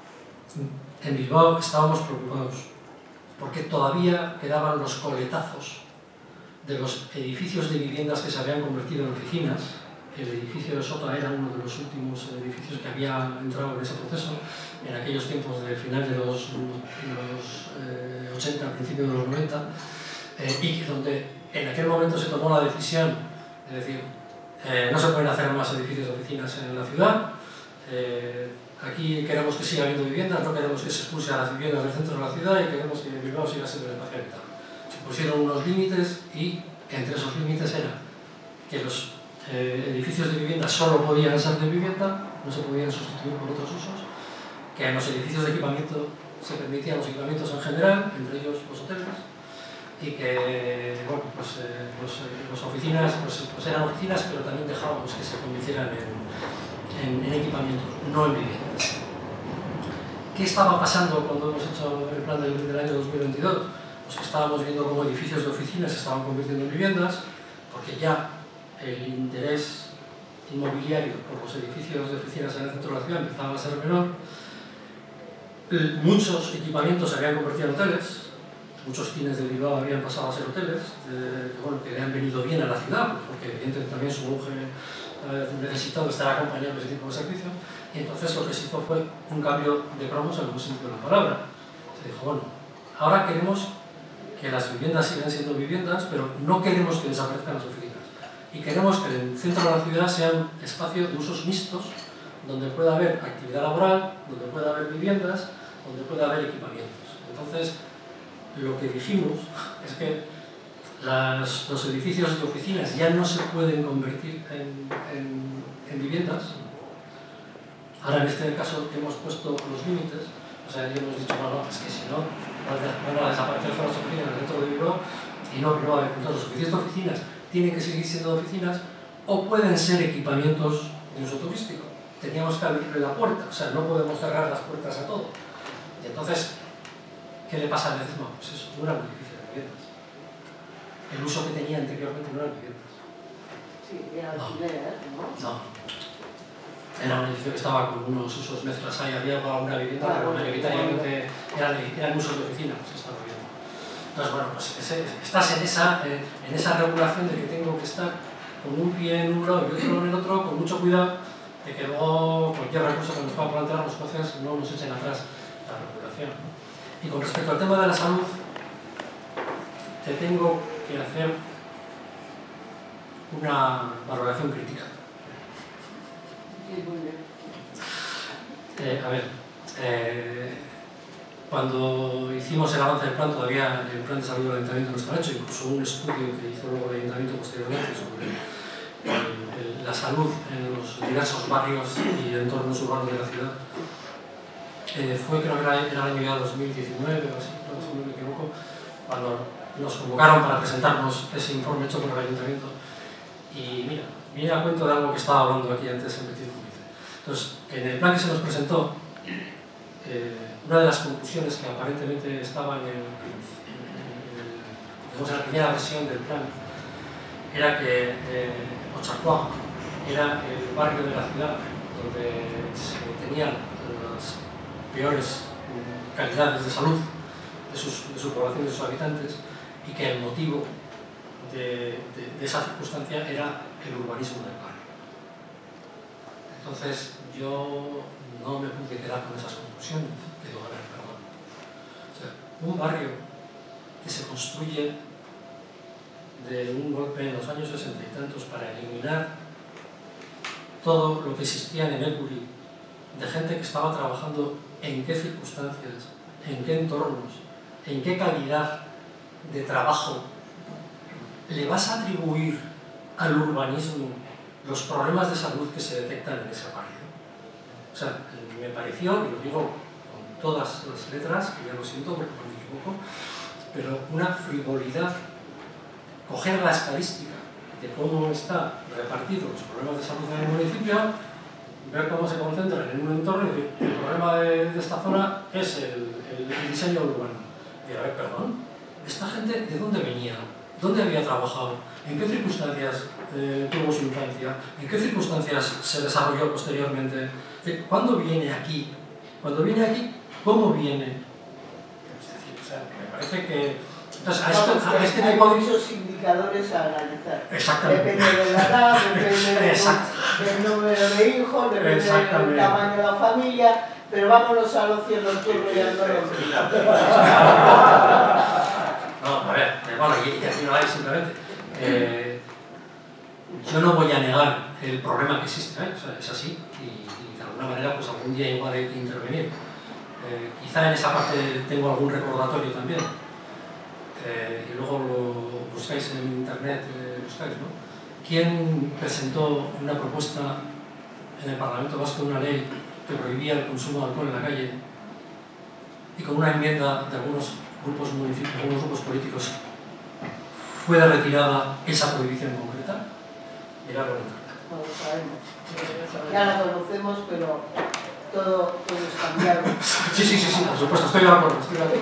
Speaker 3: en Bilbao estábamos preocupados porque todavía quedaban los coletazos de los edificios de viviendas que se habían convertido en oficinas. El edificio de Sota era uno de los últimos edificios que había entrado en ese proceso en aquellos tiempos del final de los, de los eh, ochenta, principios de los noventa, eh, y donde en aquel momento se tomó la decisión de decir eh, no se pueden hacer más edificios de oficinas en la ciudad, eh, aquí queremos que siga habiendo viviendas, no queremos que se expulse a las viviendas del centro de la ciudad y queremos que Bilbao siga siendo el espacio habitable. Se pusieron unos límites y entre esos límites era que los eh, edificios de vivienda solo podían ser de vivienda, no se podían sustituir por otros usos, que en los edificios de equipamiento se permitían los equipamientos en general, entre ellos los hoteles, y que bueno, pues, eh, los, eh, las oficinas pues, pues eran oficinas, pero también dejábamos que se convirtieran en, en, en equipamientos, no en viviendas. ¿Qué estaba pasando cuando hemos hecho el plan del, del año dos mil veintidós? Pues que estábamos viendo cómo edificios de oficinas se estaban convirtiendo en viviendas, porque ya el interés inmobiliario por los edificios de oficinas en el centro de la ciudad empezaba a ser menor. Muchos equipamientos se habían convertido en hoteles, muchos cines de Bilbao habían pasado a ser hoteles, eh, que, bueno, que le han venido bien a la ciudad, pues porque evidentemente también su auge eh, necesitado estar acompañado de ese tipo de servicios, y entonces lo que se hizo fue un cambio de cromos en el buen sentido de la palabra. Se dijo, bueno, ahora queremos que las viviendas sigan siendo viviendas, pero no queremos que desaparezcan las oficinas. Y queremos que el centro de la ciudad sea un espacio de usos mixtos, donde pueda haber actividad laboral, donde pueda haber viviendas, donde pueda haber equipamientos. Entonces, lo que dijimos es que las, los edificios de oficinas ya no se pueden convertir en, en, en viviendas. Ahora en este caso hemos puesto los límites, o sea, ya hemos dicho, no, no, es que si no van a desaparecer todas las oficinas dentro de Bilbao y no, no, entonces los edificios de oficinas tienen que seguir siendo oficinas o pueden ser equipamientos de uso turístico. Teníamos que abrirle la puerta, o sea, no podemos cerrar las puertas a todo. Y entonces, ¿qué le pasa al vecino? Pues eso, no eran edificios de viviendas. El uso que tenía anteriormente no eran viviendas.
Speaker 6: Sí, era alquiler, ¿no?
Speaker 3: No. Era un edificio que estaba con unos usos mezclas ahí, había alguna vivienda,
Speaker 6: Ah,
Speaker 3: pero
Speaker 6: bueno,
Speaker 3: mayoritariamente eran, eran usos de oficina, se estaba viendo. Entonces, bueno, pues ese, estás en esa, eh, en esa regulación de que tengo que estar con un pie en un lado y otro en el otro, con mucho cuidado de que luego cualquier recurso que nos pueda plantear los jueces no nos echen atrás la regulación. Y con respecto al tema de la salud, te tengo que hacer una valoración crítica. Eh, a ver, eh, cuando hicimos el avance del plan, todavía el plan de salud del ayuntamiento no estaba hecho, incluso un estudio que hizo luego el ayuntamiento posteriormente sobre el, el, la salud en los diversos barrios y entornos urbanos de la ciudad. Eh, fue, creo que era, era el año ya dos mil diecinueve o así, si no me equivoco, cuando nos convocaron para presentarnos ese informe hecho por el ayuntamiento. Y mira, viene a cuento de algo que estaba hablando aquí antes en Petit Comité. Entonces, en el plan que se nos presentó, eh, una de las conclusiones que aparentemente estaban en, en, en, digamos, en la primera versión del plan era que eh, Ocharcoa era el barrio de la ciudad donde se tenían las peores calidades de salud de, sus, de su población y de sus habitantes, y que el motivo de, de, de esa circunstancia era el urbanismo del barrio. Entonces yo no me pude quedar con esas conclusiones, que digo, a ver, perdón. O sea, un barrio que se construye de un golpe en los años sesenta y tantos para eliminar todo lo que existía en Enécuri, de gente que estaba trabajando en qué circunstancias, en qué entornos, en qué calidad de trabajo, le vas a atribuir al urbanismo los problemas de salud que se detectan en ese barrio. O sea, me pareció, y lo digo con todas las letras, que ya lo siento porque me equivoco, pero una frivolidad coger la estadística de cómo están repartidos los problemas de salud en el municipio, ver cómo se concentran en un entorno y decir, el problema de, de esta zona es el, el, el diseño urbano. Y a ver, perdón, ¿esta gente de dónde venía? ¿Dónde había trabajado? ¿En qué circunstancias eh, tuvo su infancia? ¿En qué circunstancias se desarrolló posteriormente? ¿Cuándo viene aquí? Cuando viene aquí, ¿cómo viene? Es decir, o sea, me parece que... Entonces, a esto, a este
Speaker 6: hay
Speaker 3: tipo de...
Speaker 6: muchos indicadores a analizar.
Speaker 3: Exactamente.
Speaker 6: Depende de la edad, depende del, del número de hijos, depende del tamaño de la familia, pero vámonos a los cielos turnos y al
Speaker 3: No, a ver, bueno, y, y aquí no hay simplemente. Eh, yo no voy a negar el problema que existe, ¿eh? O sea, es así, y, y de alguna manera pues algún día igual hay que intervenir. Eh, quizá en esa parte tengo algún recordatorio también. Eh, y luego lo buscáis en internet, eh, buscáis, ¿no? ¿Quién presentó una propuesta en el Parlamento Vasco, una ley que prohibía el consumo de alcohol en la calle, y con una enmienda de algunos grupos municipios, algunos grupos políticos, fue retirada esa prohibición concreta? Mirarlo en internet.
Speaker 6: No lo sabemos. Ya la conocemos, pero todo, todo es cambiado.
Speaker 3: Sí, sí, sí, sí, por supuesto, estoy de acuerdo, estoy de acuerdo.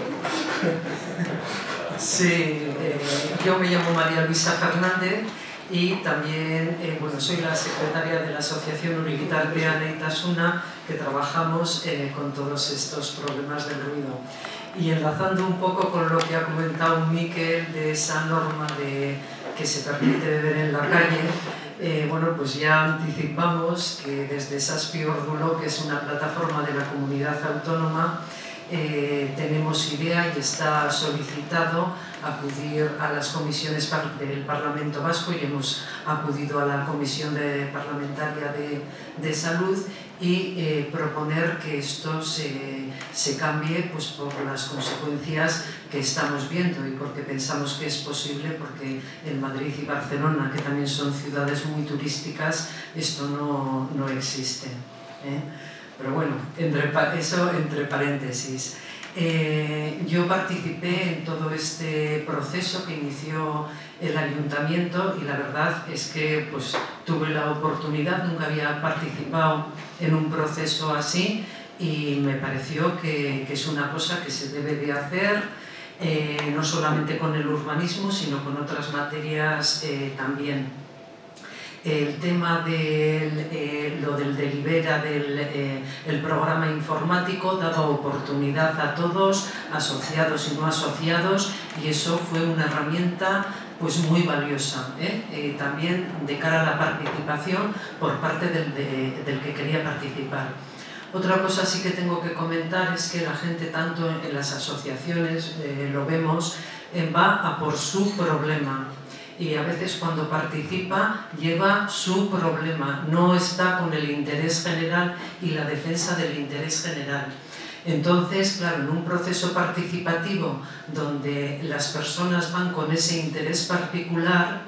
Speaker 11: Sí, eh, yo me llamo María Luisa Fernández y también eh, bueno, soy la secretaria de la Asociación Urigitartea Neitasuna, que trabajamos eh, con todos estos problemas del ruido. Y enlazando un poco con lo que ha comentado Miquel de esa norma de que se permite beber en la calle, eh, bueno, pues ya anticipamos que desde Zazpi Ordulo, que es una plataforma de la comunidad autónoma, Eh, tenemos idea y está solicitado acudir a las comisiones del Parlamento Vasco, y hemos acudido a la Comisión de Parlamentaria de, de Salud, y eh, proponer que esto se, se cambie pues, por las consecuencias que estamos viendo y porque pensamos que es posible, porque en Madrid y Barcelona, que también son ciudades muy turísticas, esto no, no existe, ¿eh? Pero bueno, entre, eso entre paréntesis. Eh, yo participé en todo este proceso que inició el ayuntamiento y la verdad es que pues, tuve la oportunidad, nunca había participado en un proceso así y me pareció que, que es una cosa que se debe de hacer, eh, no solamente con el urbanismo, sino con otras materias eh, también. El tema de eh, lo del Delibera, del eh, el programa informático, daba oportunidad a todos, asociados y no asociados, y eso fue una herramienta pues muy valiosa, ¿eh? Eh, también de cara a la participación por parte del, de, del que quería participar. Otra cosa sí que tengo que comentar es que la gente, tanto en las asociaciones, eh, lo vemos, eh, va a por su problema. Y a veces cuando participa lleva su problema, no está con el interés general y la defensa del interés general. Entonces, claro, en un proceso participativo donde las personas van con ese interés particular,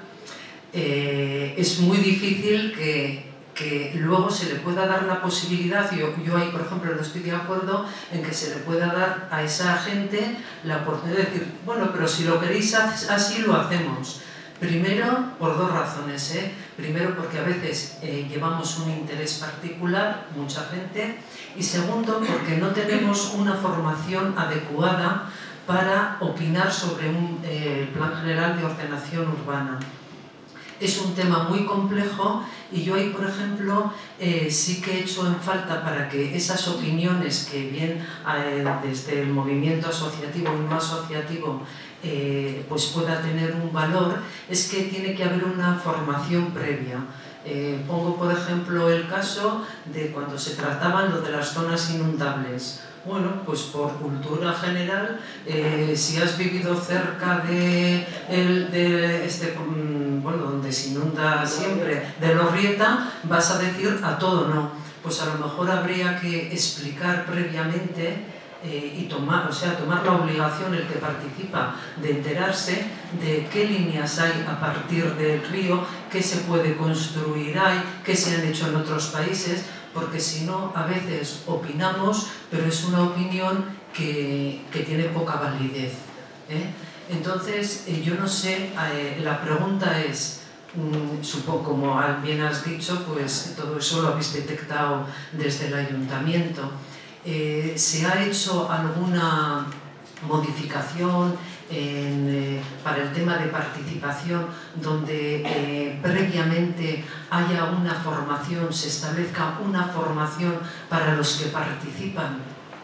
Speaker 11: eh, es muy difícil que, que luego se le pueda dar la posibilidad, yo, yo ahí por ejemplo no estoy de acuerdo en que se le pueda dar a esa gente la oportunidad de decir, bueno, pero si lo queréis así lo hacemos. Primero, por dos razones, ¿eh? Primero, porque a veces eh, llevamos un interés particular, mucha gente, y segundo, porque no tenemos una formación adecuada para opinar sobre un eh, plan general de ordenación urbana. Es un tema muy complejo y yo ahí, por ejemplo, eh, sí que he hecho en falta para que esas opiniones que vienen eh, desde el movimiento asociativo y no asociativo Eh, pues pueda tener un valor, es que tiene que haber una formación previa. Eh, pongo por ejemplo el caso de cuando se trataban lo de las zonas inundables. Bueno, pues por cultura general, eh, si has vivido cerca de, el, de este, bueno, donde se inunda siempre, de Lorrieta, vas a decir a todo no. Pues a lo mejor habría que explicar previamente Eh, y tomar, o sea, tomar la obligación el que participa de enterarse de qué líneas hay a partir del río, qué se puede construir ahí, qué se han hecho en otros países, porque si no, a veces opinamos, pero es una opinión que, que tiene poca validez, ¿eh? Entonces, eh, yo no sé, eh, la pregunta es, mmm, supongo, como bien has dicho, pues todo eso lo habéis detectado desde el ayuntamiento. Eh, ¿Se ha hecho alguna modificación en, eh, para el tema de participación donde eh, previamente haya una formación, se establezca una formación para los que participan?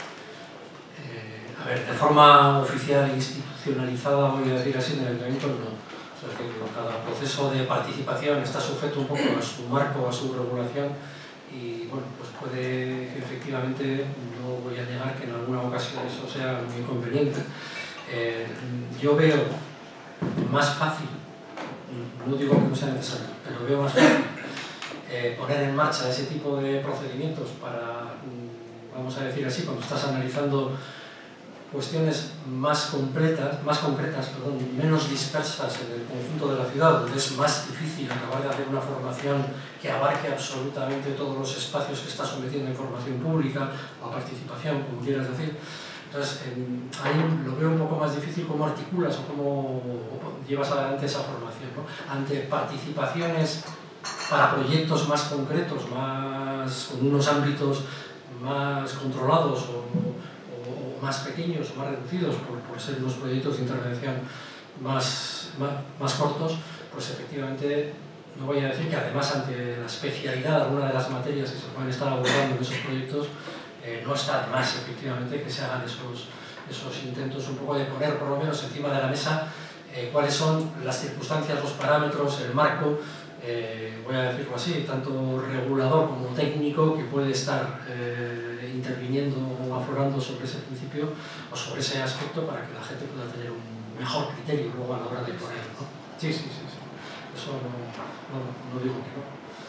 Speaker 3: Eh, a ver, de forma oficial e institucionalizada, voy a decir así, en el ayuntamiento no. O sea, que cada proceso de participación está sujeto un poco a su marco, a su regulación. Y bueno, pues puede que efectivamente, no voy a negar que en alguna ocasión eso sea muy conveniente. Eh, yo veo más fácil, no digo que no sea necesario, pero veo más fácil eh, poner en marcha ese tipo de procedimientos para, vamos a decir así, cuando estás analizando cuestiones más completas, más concretas, perdón, menos dispersas en el conjunto de la ciudad, donde es más difícil acabar de hacer una formación que abarque absolutamente todos los espacios que está sometiendo a información pública o a participación, como quieras decir. Entonces, en, ahí lo veo un poco más difícil cómo articulas o cómo llevas adelante esa formación, ¿no? Ante participaciones para proyectos más concretos, más, con unos ámbitos más controlados o más pequeños o más reducidos por, por ser unos proyectos de intervención más, más, más cortos, pues efectivamente no voy a decir que además ante la especialidad de alguna de las materias que se pueden estar abordando en esos proyectos, eh, no está de más efectivamente que se hagan esos, esos intentos un poco de poner por lo menos encima de la mesa eh, cuáles son las circunstancias, los parámetros, el marco, eh, voy a decirlo así, tanto regulador como técnico, que puede estar eh, interviniendo o aflorando sobre ese principio o sobre ese aspecto para que la gente pueda tener un mejor criterio luego a la hora de poner, ¿no? Sí, sí, sí, sí. Eso no, no, no digo que no.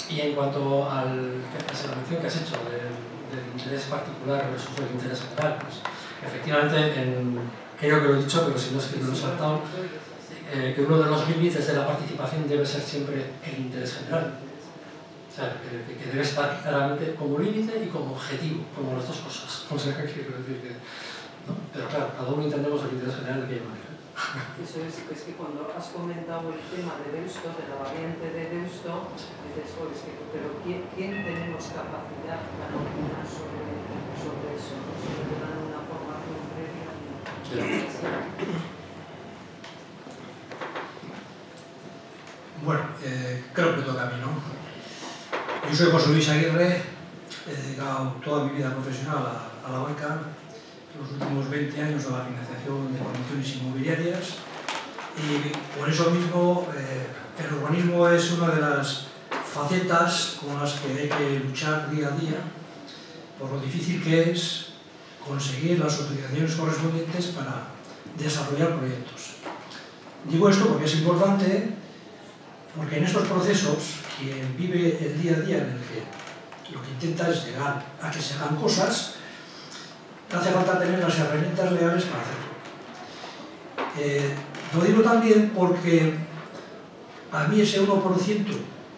Speaker 3: Y en cuanto al, a la mención que has hecho del, del interés particular versus el interés general, pues efectivamente, en, creo que lo he dicho, pero si no es que no lo he saltado, eh, que uno de los límites de la participación debe ser siempre el interés general. O sea, que, que debe estar claramente como límite y como objetivo, como las dos cosas. O sea, que quiero decir que, ¿no? Pero claro, cada uno entendemos el interés general de aquella manera.
Speaker 11: Eso es, es que cuando has comentado el tema de Deusto, de la variante de Deusto, dices, oh, es que, pero ¿quién, ¿quién tenemos capacidad para opinar sobre, sobre eso? ¿No? Si no te dan una formación previa.
Speaker 12: Bueno, eh, creo que toca a mí, ¿no? Yo soy José Luis Aguirre, he dedicado toda mi vida profesional a, a la banca, los últimos veinte años a la financiación de promociones inmobiliarias, y por eso mismo eh, el urbanismo es una de las facetas con las que hay que luchar día a día, por lo difícil que es conseguir las autorizaciones correspondientes para desarrollar proyectos. Digo esto porque es importante, porque en estos procesos quien vive el día a día en el que lo que intenta es llegar a que se hagan cosas, hace falta tener las herramientas legales para hacerlo. Eh, lo digo también porque a mí ese uno por ciento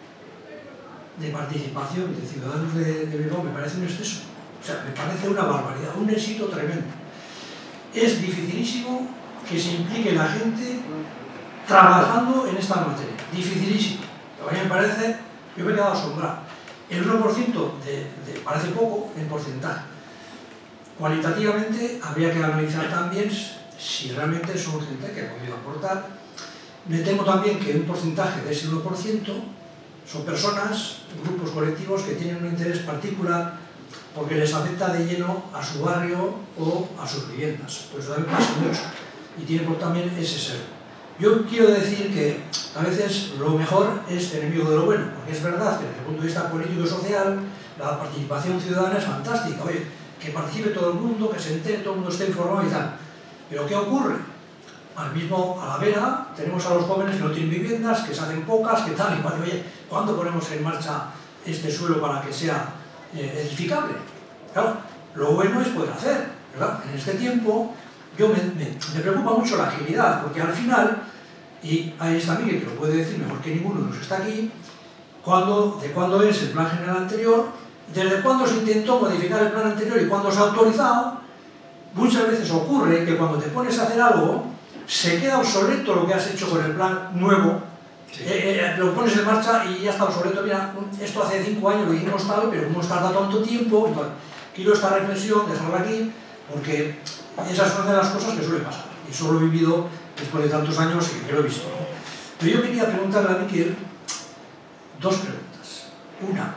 Speaker 12: de participación de ciudadanos de, de Bilbao me parece un exceso. O sea, me parece una barbaridad, un éxito tremendo. Es dificilísimo que se implique la gente trabajando en esta materia. Dificilísimo. A mí me parece, yo me he quedado asombrado. El uno por ciento de, de, parece poco en porcentaje. Cualitativamente habría que analizar también si realmente son gente que ha podido aportar. Me temo también que un porcentaje de ese uno por ciento son personas, grupos colectivos que tienen un interés particular porque les afecta de lleno a su barrio o a sus viviendas. Pues eso también pasa mucho y tiene por también ese ser. Yo quiero decir que a veces lo mejor es enemigo de lo bueno, porque es verdad que desde el punto de vista político y social la participación ciudadana es fantástica. Oye, que participe todo el mundo, que se entere, todo el mundo esté informado y tal. Pero ¿qué ocurre? Al mismo, a la vera, tenemos a los jóvenes que no tienen viviendas, que se hacen pocas, que tal y cual. Oye, ¿cuándo ponemos en marcha este suelo para que sea eh, edificable? Claro, lo bueno es poder hacer, ¿verdad? En este tiempo, yo me, me, me preocupa mucho la agilidad, porque al final, y ahí está Miguel, que lo puede decir mejor que ninguno de los que está aquí, cuando, de cuándo es el plan general anterior, desde cuándo se intentó modificar el plan anterior y cuándo se ha autorizado. Muchas veces ocurre que cuando te pones a hacer algo, se queda obsoleto lo que has hecho con el plan nuevo, sí. eh, eh, lo pones en marcha y ya está obsoleto. Mira, esto hace cinco años lo hicimos tal, pero hemos tardado tanto tiempo. Entonces, quiero esta reflexión, dejarla aquí, porque esas son de las cosas que suelen pasar. Y eso lo he vivido después de tantos años y que lo he visto, ¿no? Pero yo quería preguntarle a Miquel dos preguntas. Una,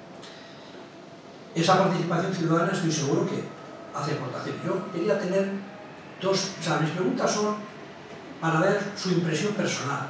Speaker 12: esa participación ciudadana estoy seguro que hace aportación. Yo quería tener dos, o sea, mis preguntas son para ver su impresión personal.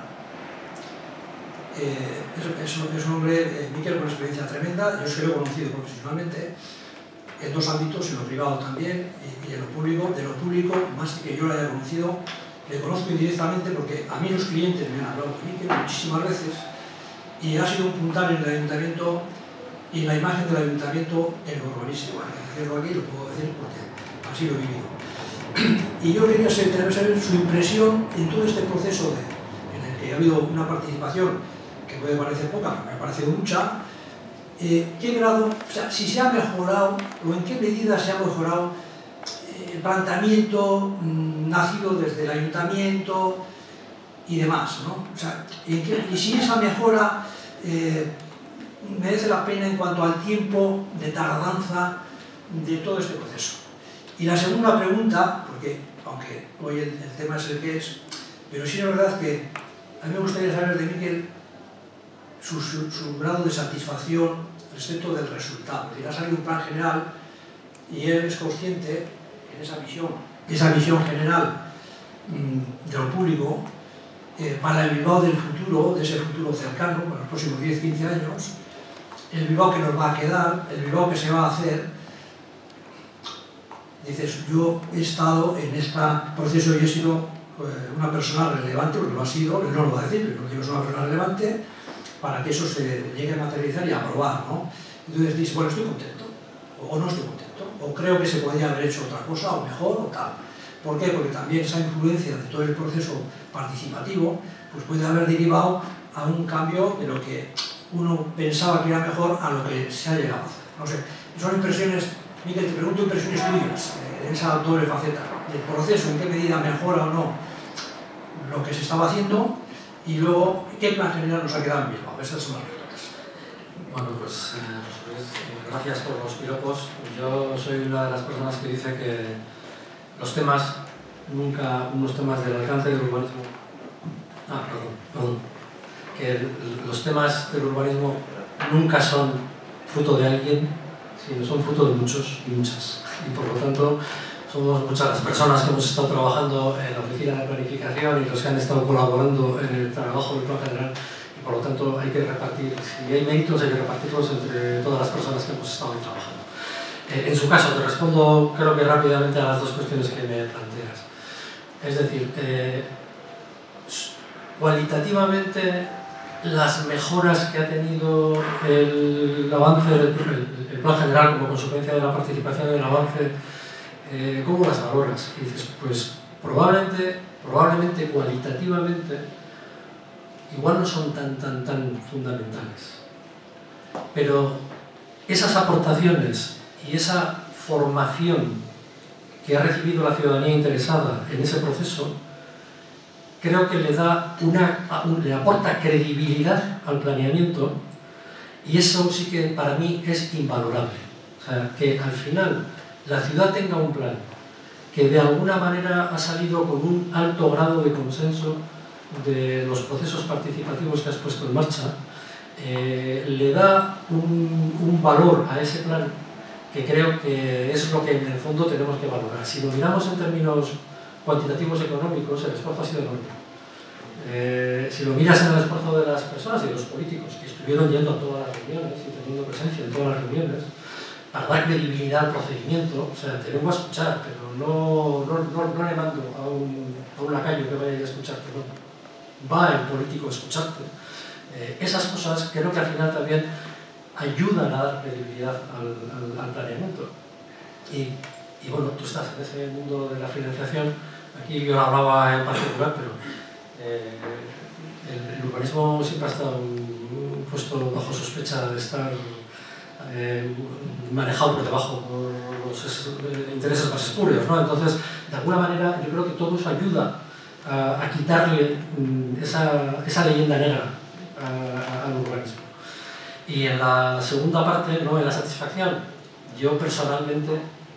Speaker 12: Eh, es, es, es un hombre, eh, Miquel, con experiencia tremenda. Yo es que lo he conocido profesionalmente en dos ámbitos, en lo privado también y, y en lo público. De lo público, más que yo lo haya conocido, le conozco indirectamente porque a mí los clientes me han hablado de Miquel muchísimas veces y ha sido un puntal en el ayuntamiento y en la imagen del ayuntamiento en lo urbanístico. Decirlo aquí lo puedo decir porque así lo he vivido. Y yo quería saber su impresión en todo este proceso de, en el que ha habido una participación que puede parecer poca, pero me ha parecido mucha. Eh, ¿Qué grado, o sea, si se ha mejorado o en qué medida se ha mejorado eh, el planteamiento mmm, nacido desde el ayuntamiento y demás, ¿no? O sea, ¿en qué, y si esa mejora eh, merece la pena en cuanto al tiempo de tardanza de todo este proceso. Y la segunda pregunta, porque aunque hoy el, el tema es el que es, pero sí es verdad que a mí me gustaría saber de Miquel su, su, su grado de satisfacción respecto del resultado. Le ha salido un plan general y él es consciente en esa visión, esa visión general mmm, de lo público, eh, para el Bilbao del futuro, de ese futuro cercano, para los próximos diez a quince años, el Bilbao que nos va a quedar, el Bilbao que se va a hacer. Dices, yo he estado en este proceso y he sido eh, una persona relevante, porque lo ha sido, no lo va a decir, pero digo, es una persona relevante, para que eso se llegue a materializar y a aprobar, ¿no? Entonces dices, bueno, estoy contento, o no estoy contento, o creo que se podría haber hecho otra cosa, o mejor, o tal. ¿Por qué? Porque también esa influencia de todo el proceso participativo pues puede haber derivado a un cambio de lo que uno pensaba que era mejor a lo que se ha llegado a hacer. No sé, son impresiones, Miquel, te pregunto impresiones tuyas, eh, en esa doble faceta, del proceso, en qué medida mejora o no lo que se estaba haciendo, y luego, ¿qué plan general nos ha quedado en Bilbao? Esas son las preguntas.
Speaker 3: Bueno, pues, eh, pues gracias por los piropos. Yo soy una de las personas que dice que los temas, nunca unos temas del alcance del urbanismo, ah, perdón, perdón, que el, los temas del urbanismo nunca son fruto de alguien, sino son fruto de muchos y muchas. Y por lo tanto, somos muchas las personas que hemos estado trabajando en la oficina de planificación y los que han estado colaborando en el trabajo del plan general, y por lo tanto hay que repartir, si hay méritos hay que repartirlos entre todas las personas que hemos estado trabajando. Eh, en su caso, te respondo creo que rápidamente a las dos cuestiones que me planteas. Es decir, eh, cualitativamente las mejoras que ha tenido el avance del el, el plan general como consecuencia de la participación en el avance, eh, ¿cómo las valoras? Y dices, pues probablemente, probablemente cualitativamente igual no son tan, tan, tan fundamentales. Pero esas aportaciones y esa formación que ha recibido la ciudadanía interesada en ese proceso, creo que le da una, le aporta credibilidad al planeamiento, y eso sí que para mí es invalorable. O sea, que al final la ciudad tenga un plan que de alguna manera ha salido con un alto grado de consenso de los procesos participativos que has puesto en marcha, eh, le da un, un valor a ese plan que creo que es lo que en el fondo tenemos que valorar. Si lo miramos en términos cuantitativos económicos, el esfuerzo ha sido enorme. Eh, si lo miras en el esfuerzo de las personas y de los políticos que estuvieron yendo a todas las reuniones y teniendo presencia en todas las reuniones, para dar credibilidad al procedimiento, o sea, te vengo a escuchar, pero no, no, no, no le mando a un, a un lacayo que vaya a ir a escucharte, no. Va el político a escucharte. Eh, esas cosas creo que al final también ayudan a dar credibilidad al, al, al planeamiento. Y, y bueno, tú estás en ese mundo de la financiación, aquí yo hablaba en particular, pero eh, el, el urbanismo siempre ha estado puesto bajo sospecha de estar eh, manejado por debajo por los intereses más espurios, ¿no? Entonces, de alguna manera, yo creo que todo eso ayuda a, a quitarle esa, esa leyenda negra a, al urbanismo. Y en la segunda parte, ¿no?, en la satisfacción, yo personalmente,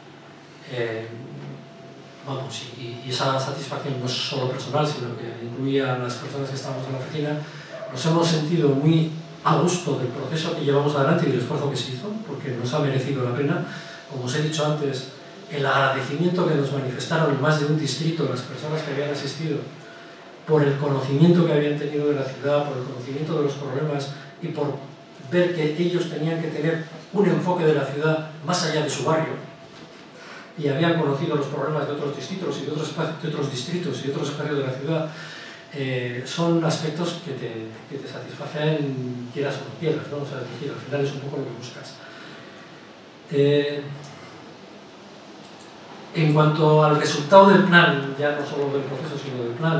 Speaker 3: eh, vamos, y, y esa satisfacción no es solo personal, sino que incluye a las personas que estamos en la oficina, nos hemos sentido muy a gusto del proceso que llevamos adelante y del esfuerzo que se hizo, porque nos ha merecido la pena. Como os he dicho antes, el agradecimiento que nos manifestaron en más de un distrito las personas que habían asistido por el conocimiento que habían tenido de la ciudad, por el conocimiento de los problemas y por ver que ellos tenían que tener un enfoque de la ciudad más allá de su barrio, y habían conocido los problemas de otros distritos y de otros, de otros distritos y de otros espacios de la ciudad, eh, son aspectos que te, que te satisfacen, quieras o no quieras, ¿no? O sea, decir, al final es un poco lo que buscas. Eh, en cuanto al resultado del plan, ya no solo del proceso sino del plan,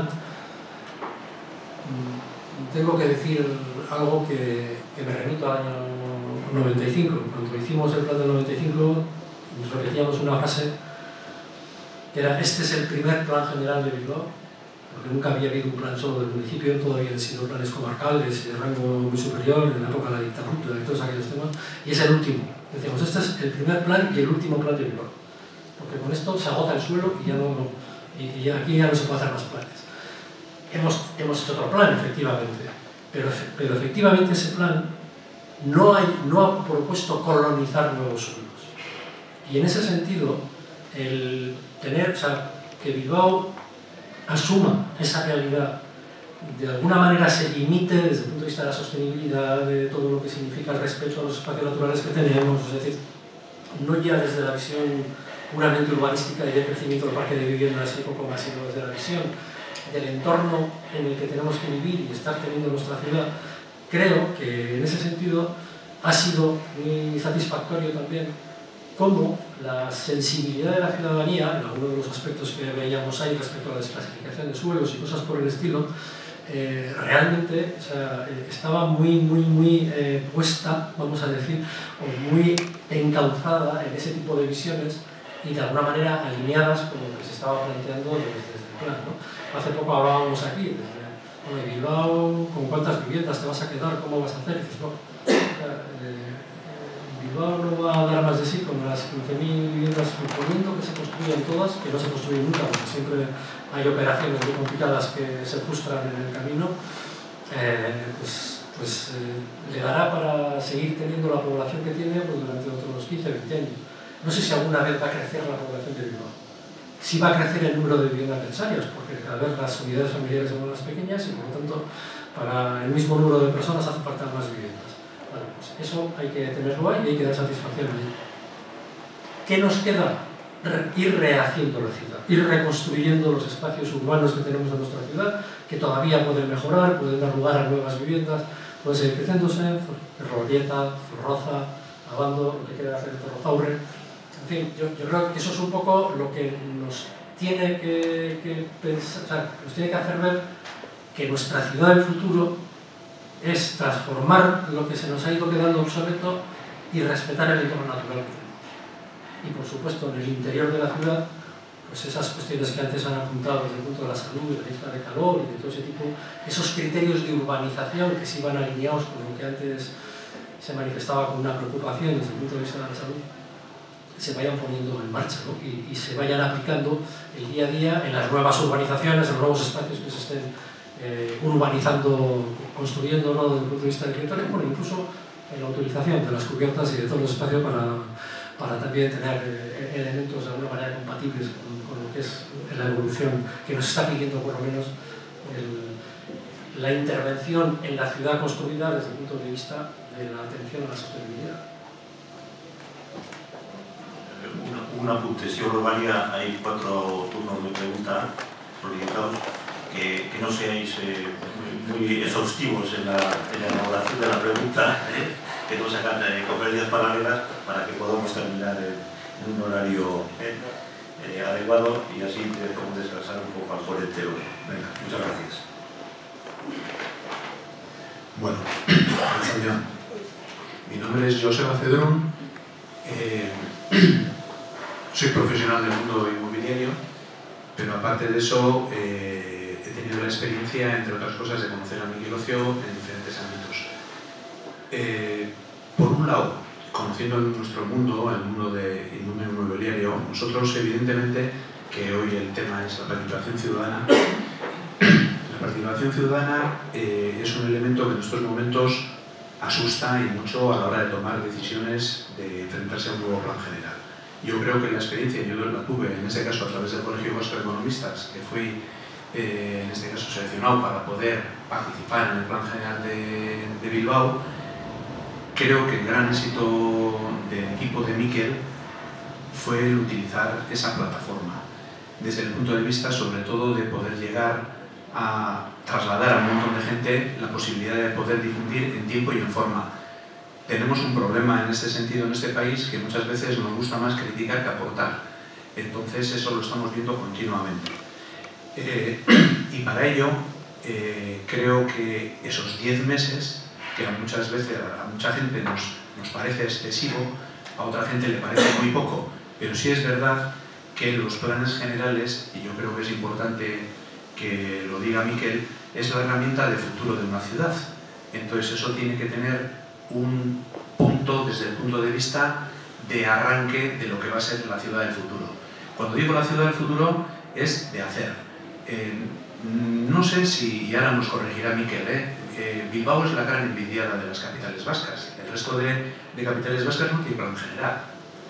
Speaker 3: tengo que decir algo que, que me remito al año noventa y cinco. Cuando hicimos el plan del noventa y cinco, nos repetíamos una frase que era: este es el primer plan general de Bilbao, porque nunca había habido un plan solo del municipio, todavía han sido planes comarcales y de rango muy superior, en la época de la dictadura y todos aquellos temas, y es el último. Decíamos, este es el primer plan y el último plan de Bilbao, porque con esto se agota el suelo y ya no, no y, y aquí ya no se puede hacer más planes. Hemos, hemos hecho otro plan, efectivamente, pero, pero efectivamente ese plan no, hay, no ha propuesto colonizar nuevos suelos. Y en ese sentido, el tener, o sea, que Bilbao asuma esa realidad, de alguna manera se limite desde el punto de vista de la sostenibilidad, de todo lo que significa el respeto a los espacios naturales que tenemos, es decir, no ya desde la visión puramente urbanística y de crecimiento del parque de viviendas y poco más, sino desde la visión del entorno en el que tenemos que vivir y estar teniendo nuestra ciudad, creo que en ese sentido ha sido muy satisfactorio también cómo la sensibilidad de la ciudadanía, en algunos de los aspectos que veíamos ahí respecto a la desclasificación de suelos y cosas por el estilo, eh, realmente o sea, eh, estaba muy, muy, muy eh, puesta, vamos a decir, o muy encauzada en ese tipo de visiones y de alguna manera alineadas con lo que se estaba planteando desde, desde el plan, ¿no? Hace poco hablábamos aquí, desde bueno, Bilbao, ¿con cuántas viviendas te vas a quedar? ¿Cómo vas a hacer? Y dices, no, eh, Bilbao no va a dar más de sí con las quince mil viviendas, suponiendo que se construyan todas, que no se construyen nunca, porque siempre hay operaciones muy complicadas que se frustran en el camino, eh, pues, pues eh, le dará para seguir teniendo la población que tiene pues, durante otros quince a veinte años. No sé si alguna vez va a crecer la población de Bilbao. Sí va a crecer el número de viviendas necesarias, porque cada vez las unidades familiares son más pequeñas y por lo tanto para el mismo número de personas hace falta más viviendas. Vale, pues eso hay que tenerlo ahí y hay que dar satisfacción ahí. ¿Qué nos queda? Re ir rehaciendo la ciudad, ir reconstruyendo los espacios urbanos que tenemos en nuestra ciudad, que todavía pueden mejorar, pueden dar lugar a nuevas viviendas, pueden seguir creciéndose, Rebolledo, Zorroza, Abando, lo que quiera hacer Torrozaurre. En fin, yo, yo creo que eso es un poco lo que nos tiene que, que pensar, o sea, nos tiene que hacer ver que nuestra ciudad del futuro es transformar lo que se nos ha ido quedando obsoleto y respetar el entorno natural que tenemos. Y por supuesto, en el interior de la ciudad, pues esas cuestiones que antes han apuntado desde el punto de la salud, de la isla de calor y de todo ese tipo, esos criterios de urbanización que se iban alineados con lo que antes se manifestaba con una preocupación desde el punto de vista de la salud, se vayan poniendo en marcha, ¿no? y, y se vayan aplicando el día a día en las nuevas urbanizaciones, en los nuevos espacios que se estén eh, urbanizando, construyendo, ¿no? desde el punto de vista del territorio, bueno, incluso en la utilización de las cubiertas y de todos los espacios para, para también tener eh, elementos de alguna manera compatibles con, con lo que es la evolución que nos está pidiendo por lo menos el, la intervención en la ciudad construida desde el punto de vista de la atención a la sostenibilidad.
Speaker 1: Un apunte, si Robalia hay cuatro turnos de pregunta solicitados, que, que no seáis eh, muy, muy exhaustivos en la, en la elaboración de la pregunta, eh, que no sacan eh, conferencias paralelas para que podamos terminar en, en un horario eh, eh, adecuado y así podemos descansar un poco al ponente hoy. Venga, muchas gracias.
Speaker 13: Bueno, mi nombre es Joseba Cedrón. Eh, Soy profesional del mundo inmobiliario, pero aparte de eso eh, he tenido la experiencia, entre otras cosas, de conocer a Miquel Ocio en diferentes ámbitos. Eh, por un lado, conociendo nuestro mundo, el mundo, de, el mundo inmobiliario, nosotros evidentemente, que hoy el tema es la participación ciudadana, la participación ciudadana eh, es un elemento que en estos momentos asusta y mucho a la hora de tomar decisiones de enfrentarse a un nuevo plan general. Yo creo que la experiencia, yo la tuve en este caso a través del Colegio Vasco de Economistas, que fui eh, en este caso seleccionado para poder participar en el Plan General de, de Bilbao. Creo que el gran éxito del equipo de Miquel fue el utilizar esa plataforma, desde el punto de vista sobre todo de poder llegar a trasladar a un montón de gente la posibilidad de poder difundir en tiempo y en forma. Tenemos un problema en este sentido en este país que muchas veces nos gusta más criticar que aportar. Entonces eso lo estamos viendo continuamente. Eh, y para ello eh, creo que esos diez meses, que a muchas veces a mucha gente nos, nos parece excesivo, a otra gente le parece muy poco, pero sí es verdad que los planes generales, y yo creo que es importante que lo diga Miquel, es la herramienta de futuro de una ciudad. Entonces eso tiene que tener un punto desde el punto de vista de arranque de lo que va a ser la ciudad del futuro. Cuando digo la ciudad del futuro es de hacer. Eh, no sé si, y ahora nos corregirá Miquel, eh, eh, Bilbao es la gran envidiada de las capitales vascas. El resto de, de capitales vascas no tiene plan general.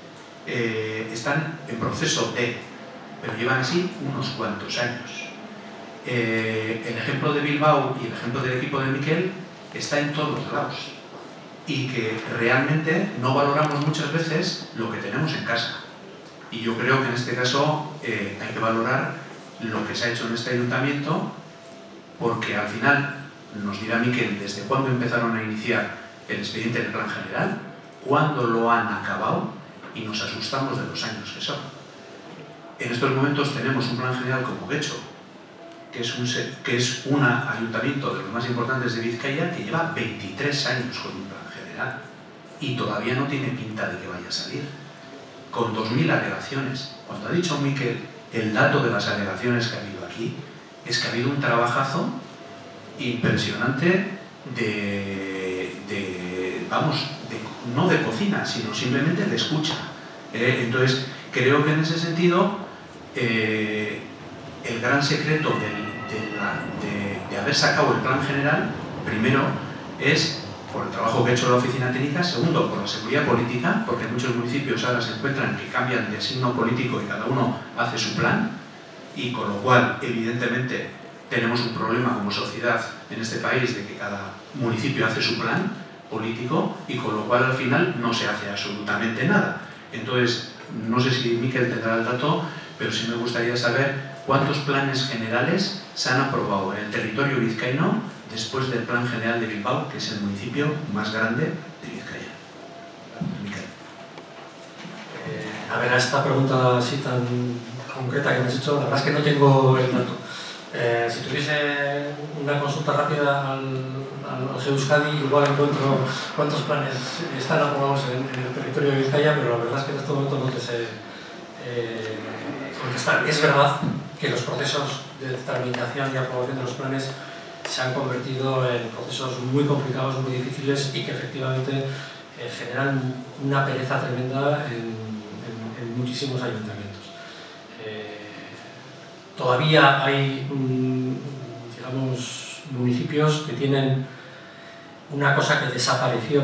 Speaker 13: Eh, están en proceso de, pero llevan así unos cuantos años. Eh, el ejemplo de Bilbao y el ejemplo del equipo de Miquel está en todos lados. Y que realmente no valoramos muchas veces lo que tenemos en casa. Y yo creo que en este caso eh, hay que valorar lo que se ha hecho en este ayuntamiento, porque al final nos dirá Miquel desde cuándo empezaron a iniciar el expediente del plan general, cuándo lo han acabado y nos asustamos de los años que son. En estos momentos tenemos un plan general como Getxo, que es un, que es un ayuntamiento de los más importantes de Vizcaya que lleva veintitrés años con un plan general y todavía no tiene pinta de que vaya a salir, con dos mil alegaciones. Cuando ha dicho Miquel el dato de las alegaciones que ha habido aquí, es que ha habido un trabajazo impresionante de, de vamos, de, no de cocina, sino simplemente de escucha. Eh, entonces, creo que en ese sentido, eh, el gran secreto de, de, la, de, de haber sacado el plan general, primero, es por el trabajo que ha hecho la oficina técnica, segundo, por la seguridad política, porque muchos municipios ahora se encuentran que cambian de signo político y cada uno hace su plan, y con lo cual, evidentemente, tenemos un problema como sociedad en este país de que cada municipio hace su plan político y con lo cual al final no se hace absolutamente nada. Entonces, no sé si Miquel tendrá el dato, pero sí me gustaría saber cuántos planes generales se han aprobado en el territorio vizcaíno después del Plan General de Bilbao, que es el municipio más grande de Vizcaya. Miquel.
Speaker 3: Eh, a ver, a esta pregunta así tan concreta que me has hecho, la verdad es que no tengo el dato. Eh, si tuviese una consulta rápida al, al, al GEUskadi, igual encuentro cuántos planes están aprobados en, en el territorio de Vizcaya, pero la verdad es que en este momento no te sé eh, contestar. Es verdad que los procesos de tramitación y aprobación de los planes se han convertido en procesos muy complicados, muy difíciles y que efectivamente eh, generan una pereza tremenda en, en, en muchísimos ayuntamientos. Eh, todavía hay, digamos, municipios que tienen una cosa que desapareció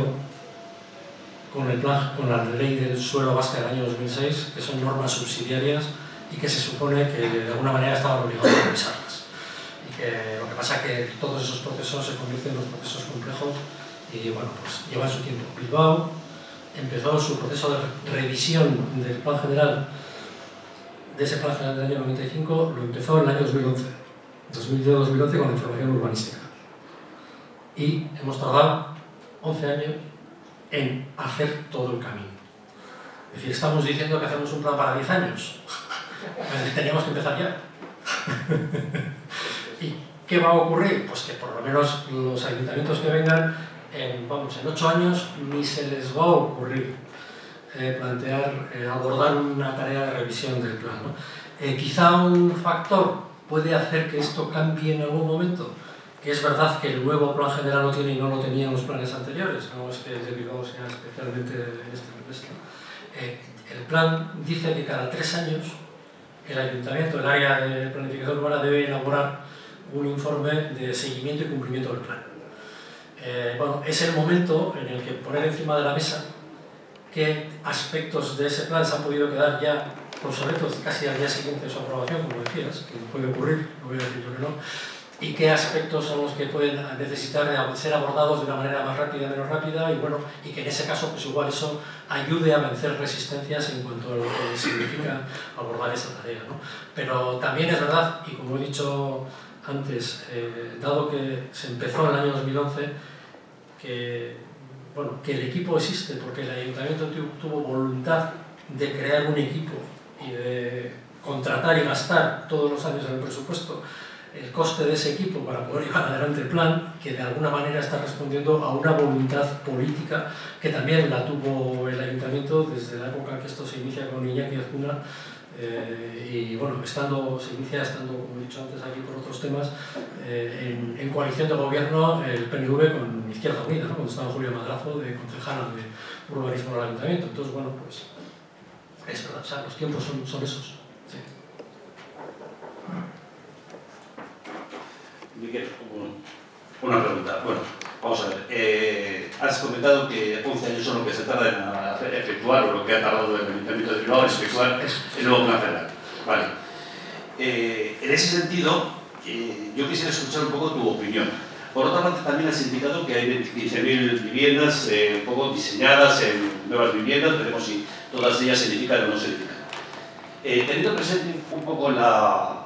Speaker 3: con, el plan, con la ley del suelo vasca del año dos mil seis, que son normas subsidiarias y que se supone que de alguna manera estaban obligados a revisarlas. Y que lo que pasa es que todos esos procesos se convierten en los procesos complejos y bueno, pues llevan su tiempo. Bilbao empezó su proceso de revisión del plan general, de ese plan general del año noventa y cinco, lo empezó en el año dos mil once, dos mil diez dos mil once con la información urbanística. Y hemos tardado once años en hacer todo el camino. Es decir, estamos diciendo que hacemos un plan para diez años. Pues teníamos que empezar ya. ¿Y qué va a ocurrir? Pues que por lo menos los ayuntamientos que vengan, en, vamos, en ocho años ni se les va a ocurrir eh, plantear, eh, abordar una tarea de revisión del plan, ¿no? Eh, quizá un factor puede hacer que esto cambie en algún momento, que es verdad que el nuevo plan general lo tiene y no lo tenían los planes anteriores, no es que el de Bilbao sea especialmente este. Eh, el plan dice que cada tres años el ayuntamiento, el área de planificación urbana, debe elaborar un informe de seguimiento y cumplimiento del plan. Eh, bueno, es el momento en el que poner encima de la mesa qué aspectos de ese plan se han podido quedar ya obsoletos casi al día siguiente de su aprobación, como decías, que puede ocurrir, no voy a decir yo que no, y qué aspectos son los que pueden necesitar ser abordados de una manera más rápida, menos rápida, y bueno, y que en ese caso pues igual eso ayude a vencer resistencias en cuanto a lo que significa abordar esa tarea, ¿no? Pero también es verdad, y como he dicho antes, eh, dado que se empezó en el año dos mil once, que, bueno, que el equipo existe porque el ayuntamiento tuvo voluntad de crear un equipo y de contratar y gastar todos los años en el presupuesto el coste de ese equipo para poder llevar adelante el plan, que de alguna manera está respondiendo a una voluntad política que también la tuvo el ayuntamiento desde la época que esto se inicia con Iñaki Azcuna, eh, y bueno, estando, se inicia estando, como he dicho antes aquí por otros temas, eh, en, en coalición de gobierno el P N V con Izquierda Unida, ¿no? Cuando estaba Julio Madrazo de concejala de urbanismo del ayuntamiento. Entonces, bueno, pues es verdad, o sea, los tiempos son, son esos. Sí.
Speaker 14: Miquel, una pregunta. Bueno, vamos a ver. Eh, has comentado que once años son lo que se tarda en efectuar, o lo que ha tardado el Ayuntamiento de Bilbao en efectuar el nuevo plan general. Vale. Eh, en ese sentido, eh, yo quisiera escuchar un poco tu opinión. Por otra parte, también has indicado que hay quince mil viviendas eh, un poco diseñadas en nuevas viviendas, veremos si todas ellas se edifican o no se edifican. Eh, teniendo presente un poco la,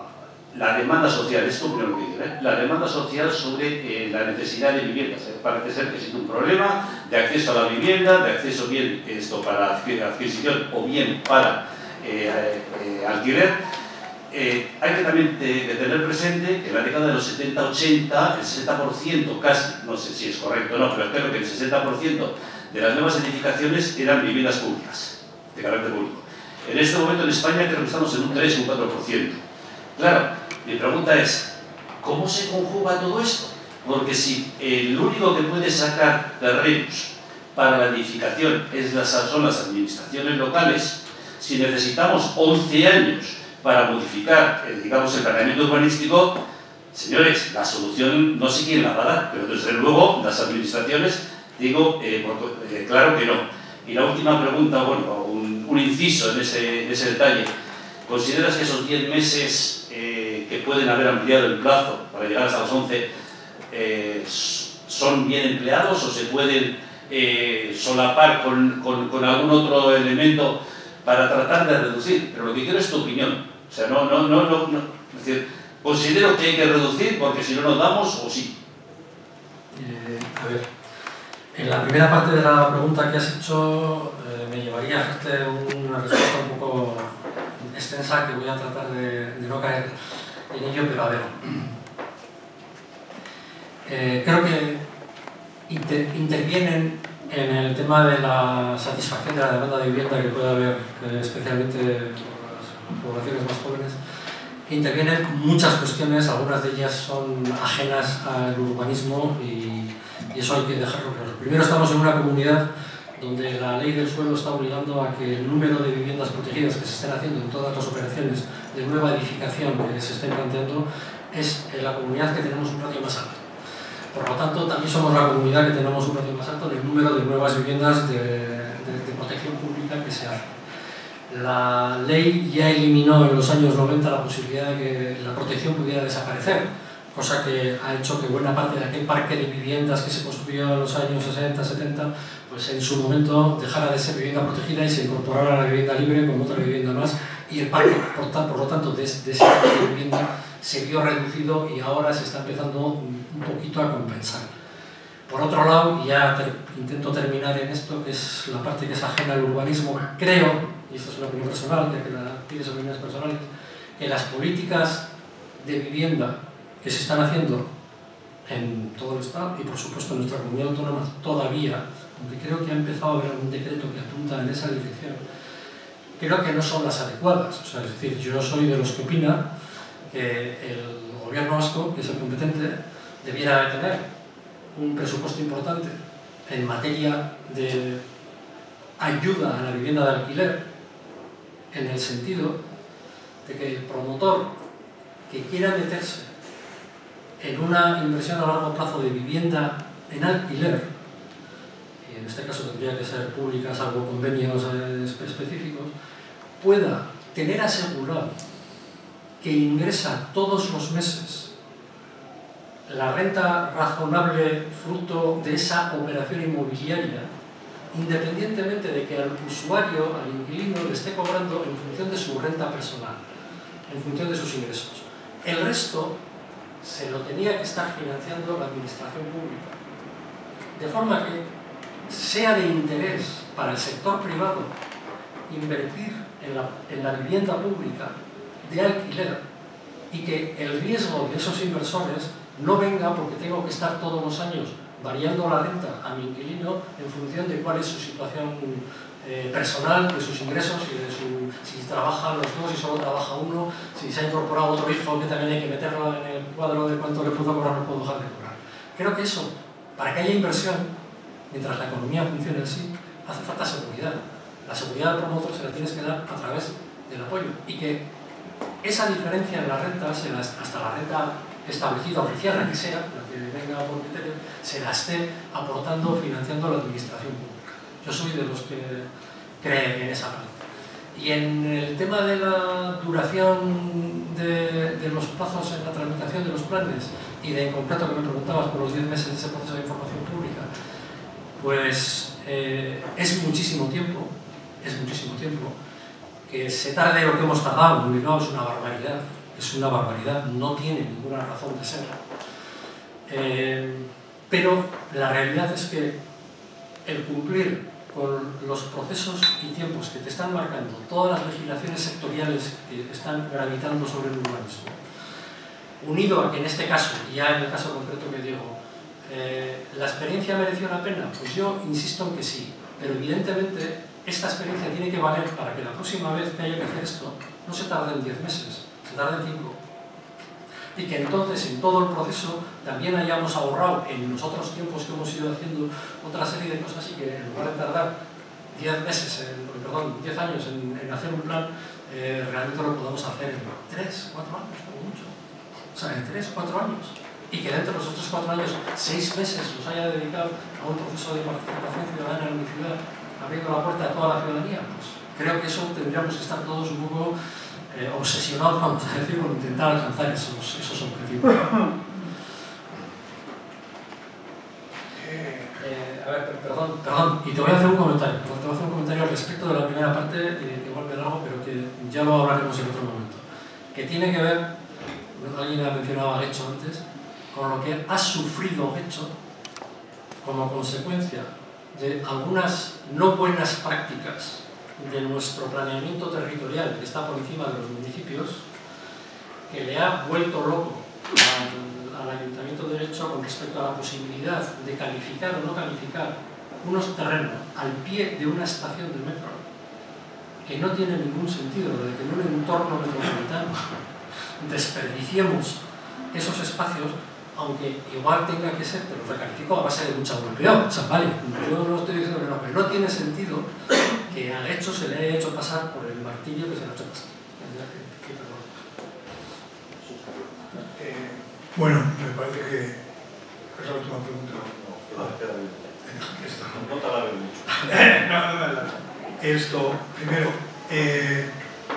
Speaker 14: la demanda social, esto primero que digo, ¿eh? La demanda social sobre eh, la necesidad de viviendas. ¿eh? Parece ser que existe un problema de acceso a la vivienda, de acceso bien esto para adquisición o bien para eh, eh, alquiler. Eh, hay que también de, de tener presente que en la década de los setenta ochenta, el sesenta por ciento casi, no sé si es correcto o no, pero creo que el sesenta por ciento de las nuevas edificaciones eran viviendas públicas, de carácter público. En este momento en España creo que estamos en un tres o un cuatro por ciento. Claro, mi pregunta es, ¿cómo se conjuga todo esto? Porque si el único que puede sacar terrenos para la edificación es las, son las administraciones locales, si necesitamos once años para modificar, eh, digamos, el planeamiento urbanístico, señores, la solución no sé quién la va a dar, pero desde luego las administraciones, digo, eh, por, eh, claro que no. Y la última pregunta, bueno, un, un inciso en ese, en ese detalle. ¿Consideras que esos diez meses eh, que pueden haber ampliado el plazo para llegar hasta los once eh, son bien empleados o se pueden eh, solapar con, con, con algún otro elemento para tratar de reducir? Pero lo que quiero es tu opinión. O sea, no, no, no, no, no. Es decir, considero que hay que reducir porque si no nos damos o sí.
Speaker 3: Eh, a ver, en la primera parte de la pregunta que has hecho eh, me llevaría a hacerte una respuesta un poco extensa que voy a tratar de, de no caer en ello, pero a ver. Eh, creo que inter, intervienen en el tema de la satisfacción de la demanda de vivienda que puede haber, eh, especialmente por las poblaciones más jóvenes, intervienen muchas cuestiones, algunas de ellas son ajenas al urbanismo y, y eso hay que dejarlo claro. Primero, estamos en una comunidad donde la ley del suelo está obligando a que el número de viviendas protegidas que se estén haciendo en todas las operaciones de nueva edificación que se estén planteando es en la comunidad que tenemos un ratio más alto. Por lo tanto, también somos la comunidad que tenemos un ratio más alto del número de nuevas viviendas de, de, de protección pública que se hacen. La ley ya eliminó en los años noventa la posibilidad de que la protección pudiera desaparecer, cosa que ha hecho que buena parte de aquel parque de viviendas que se construyó en los años sesenta, setenta, pues en su momento dejara de ser vivienda protegida y se incorporara a la vivienda libre como otra vivienda más, y el parque, por, por lo tanto, de, de ese tipo de vivienda se vio reducido y ahora se está empezando un, un poquito a compensar. Por otro lado, ya ter, intento terminar en esto, que es la parte que es ajena al urbanismo, creo, y esto es una opinión personal, ya que la, tienes opiniones personales, que las políticas de vivienda que se están haciendo en todo el Estado y por supuesto en nuestra comunidad autónoma todavía, aunque creo que ha empezado a haber algún decreto que apunta en esa dirección, creo que no son las adecuadas. O sea, es decir, yo soy de los que opina que el gobierno vasco, que es el competente, debiera tener un presupuesto importante en materia de ayuda a la vivienda de alquiler, en el sentido de que el promotor que quiera meterse en una inversión a largo plazo de vivienda en alquiler, y en este caso tendría que ser pública, salvo convenios específicos, pueda tener asegurado que ingresa todos los meses la renta razonable fruto de esa operación inmobiliaria, independientemente de que al usuario, al inquilino, le esté cobrando en función de su renta personal, en función de sus ingresos. El resto se lo tenía que estar financiando la administración pública. De forma que sea de interés para el sector privado invertir en la, en la vivienda pública de alquiler y que el riesgo de esos inversores no venga porque tengo que estar todos los años variando la renta a mi inquilino en función de cuál es su situación eh, personal, de sus ingresos y de su, si trabajan los dos, si solo trabaja uno, si se ha incorporado otro hijo que también hay que meterlo en el cuadro de cuánto le puedo cobrar o no puedo dejar de cobrar. Creo que eso, para que haya inversión, mientras la economía funcione así, hace falta seguridad. La seguridad del promotor se la tienes que dar a través del apoyo y que esa diferencia en la renta, hasta la renta establecida oficial, la que sea, la que venga por criterio, se la esté aportando, financiando la administración pública. Yo soy de los que creen en esa parte. Y en el tema de la duración de, de los plazos en la tramitación de los planes y de en concreto que me preguntabas por los diez meses de ese proceso de información pública, pues eh, es muchísimo tiempo, es muchísimo tiempo. Que se tarde lo que hemos tardado, en Bilbao es una barbaridad. es una barbaridad, no tiene ninguna razón de ser. Eh, pero la realidad es que el cumplir con los procesos y tiempos que te están marcando todas las legislaciones sectoriales que están gravitando sobre el urbanismo, unido a que en este caso, ya en el caso concreto que digo, eh, ¿la experiencia mereció la pena? Pues yo insisto en que sí, pero evidentemente esta experiencia tiene que valer para que la próxima vez que haya que hacer esto no se tarde en diez meses, se tarde en cinco. Y que entonces en todo el proceso también hayamos ahorrado en los otros tiempos que hemos ido haciendo otra serie de cosas y que en lugar de tardar diez meses, en, perdón, diez años en, en hacer un plan, eh, realmente lo podamos hacer en tres, cuatro años, como mucho. O sea, en tres, cuatro años. Y que dentro de los otros cuatro años, seis meses los haya dedicado a un proceso de participación ciudadana en mi ciudad, abriendo la puerta a toda la ciudadanía. Pues creo que eso tendríamos que estar todos un poco Eh, obsesionados, vamos a decir, con intentar alcanzar esos, esos objetivos. Eh, a ver, perdón, perdón, y te voy a hacer un comentario, te voy a hacer un comentario al respecto de la primera parte, eh, igual me largo, pero que ya lo hablaremos en otro momento, que tiene que ver, alguien ha mencionado a Guecho antes, con lo que ha sufrido Guecho como consecuencia de algunas no buenas prácticas de nuestro planeamiento territorial que está por encima de los municipios, que le ha vuelto loco al, al Ayuntamiento de Derecho con respecto a la posibilidad de calificar o no calificar unos terrenos al pie de una estación de metro que no tiene ningún sentido, de que en un entorno metropolitano desperdiciemos esos espacios, aunque igual tenga que ser, pero lo recalifico a base de mucha golpeado. O sea, vale, yo no estoy diciendo que no, pero no tiene sentido que a Guecho se le haya hecho pasar por el martillo que se le ha hecho pasar.
Speaker 4: Eh, bueno, me parece que es la última pregunta.
Speaker 1: No te la veo mucho.
Speaker 4: no, no, no, no. Esto, primero, eh,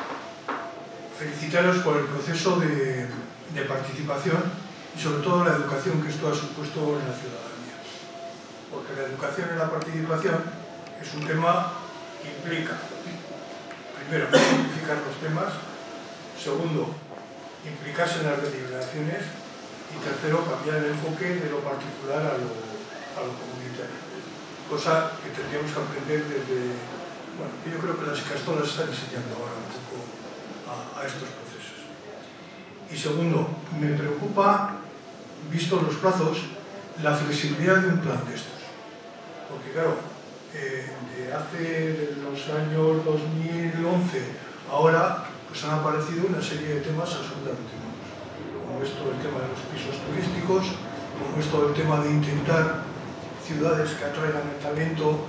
Speaker 4: felicitaros por el proceso de, de participación y sobre todo la educación que esto ha supuesto en la ciudadanía. Porque la educación en la participación es un tema que implica, primero, simplificar los temas, segundo, implicarse en las deliberaciones y tercero, cambiar el enfoque de lo particular a lo, a lo comunitario. Cosa que tendríamos que aprender desde, bueno, yo creo que las Icastolas están enseñando ahora un poco a, a estos procesos. Y segundo, me preocupa, visto los plazos, la flexibilidad de un plan de estos. Porque claro, eh, de hace de los años dos mil once ahora pues han aparecido una serie de temas absolutamente nuevos. Como esto del tema de los pisos turísticos, como esto del tema de intentar ciudades que atraigan el talento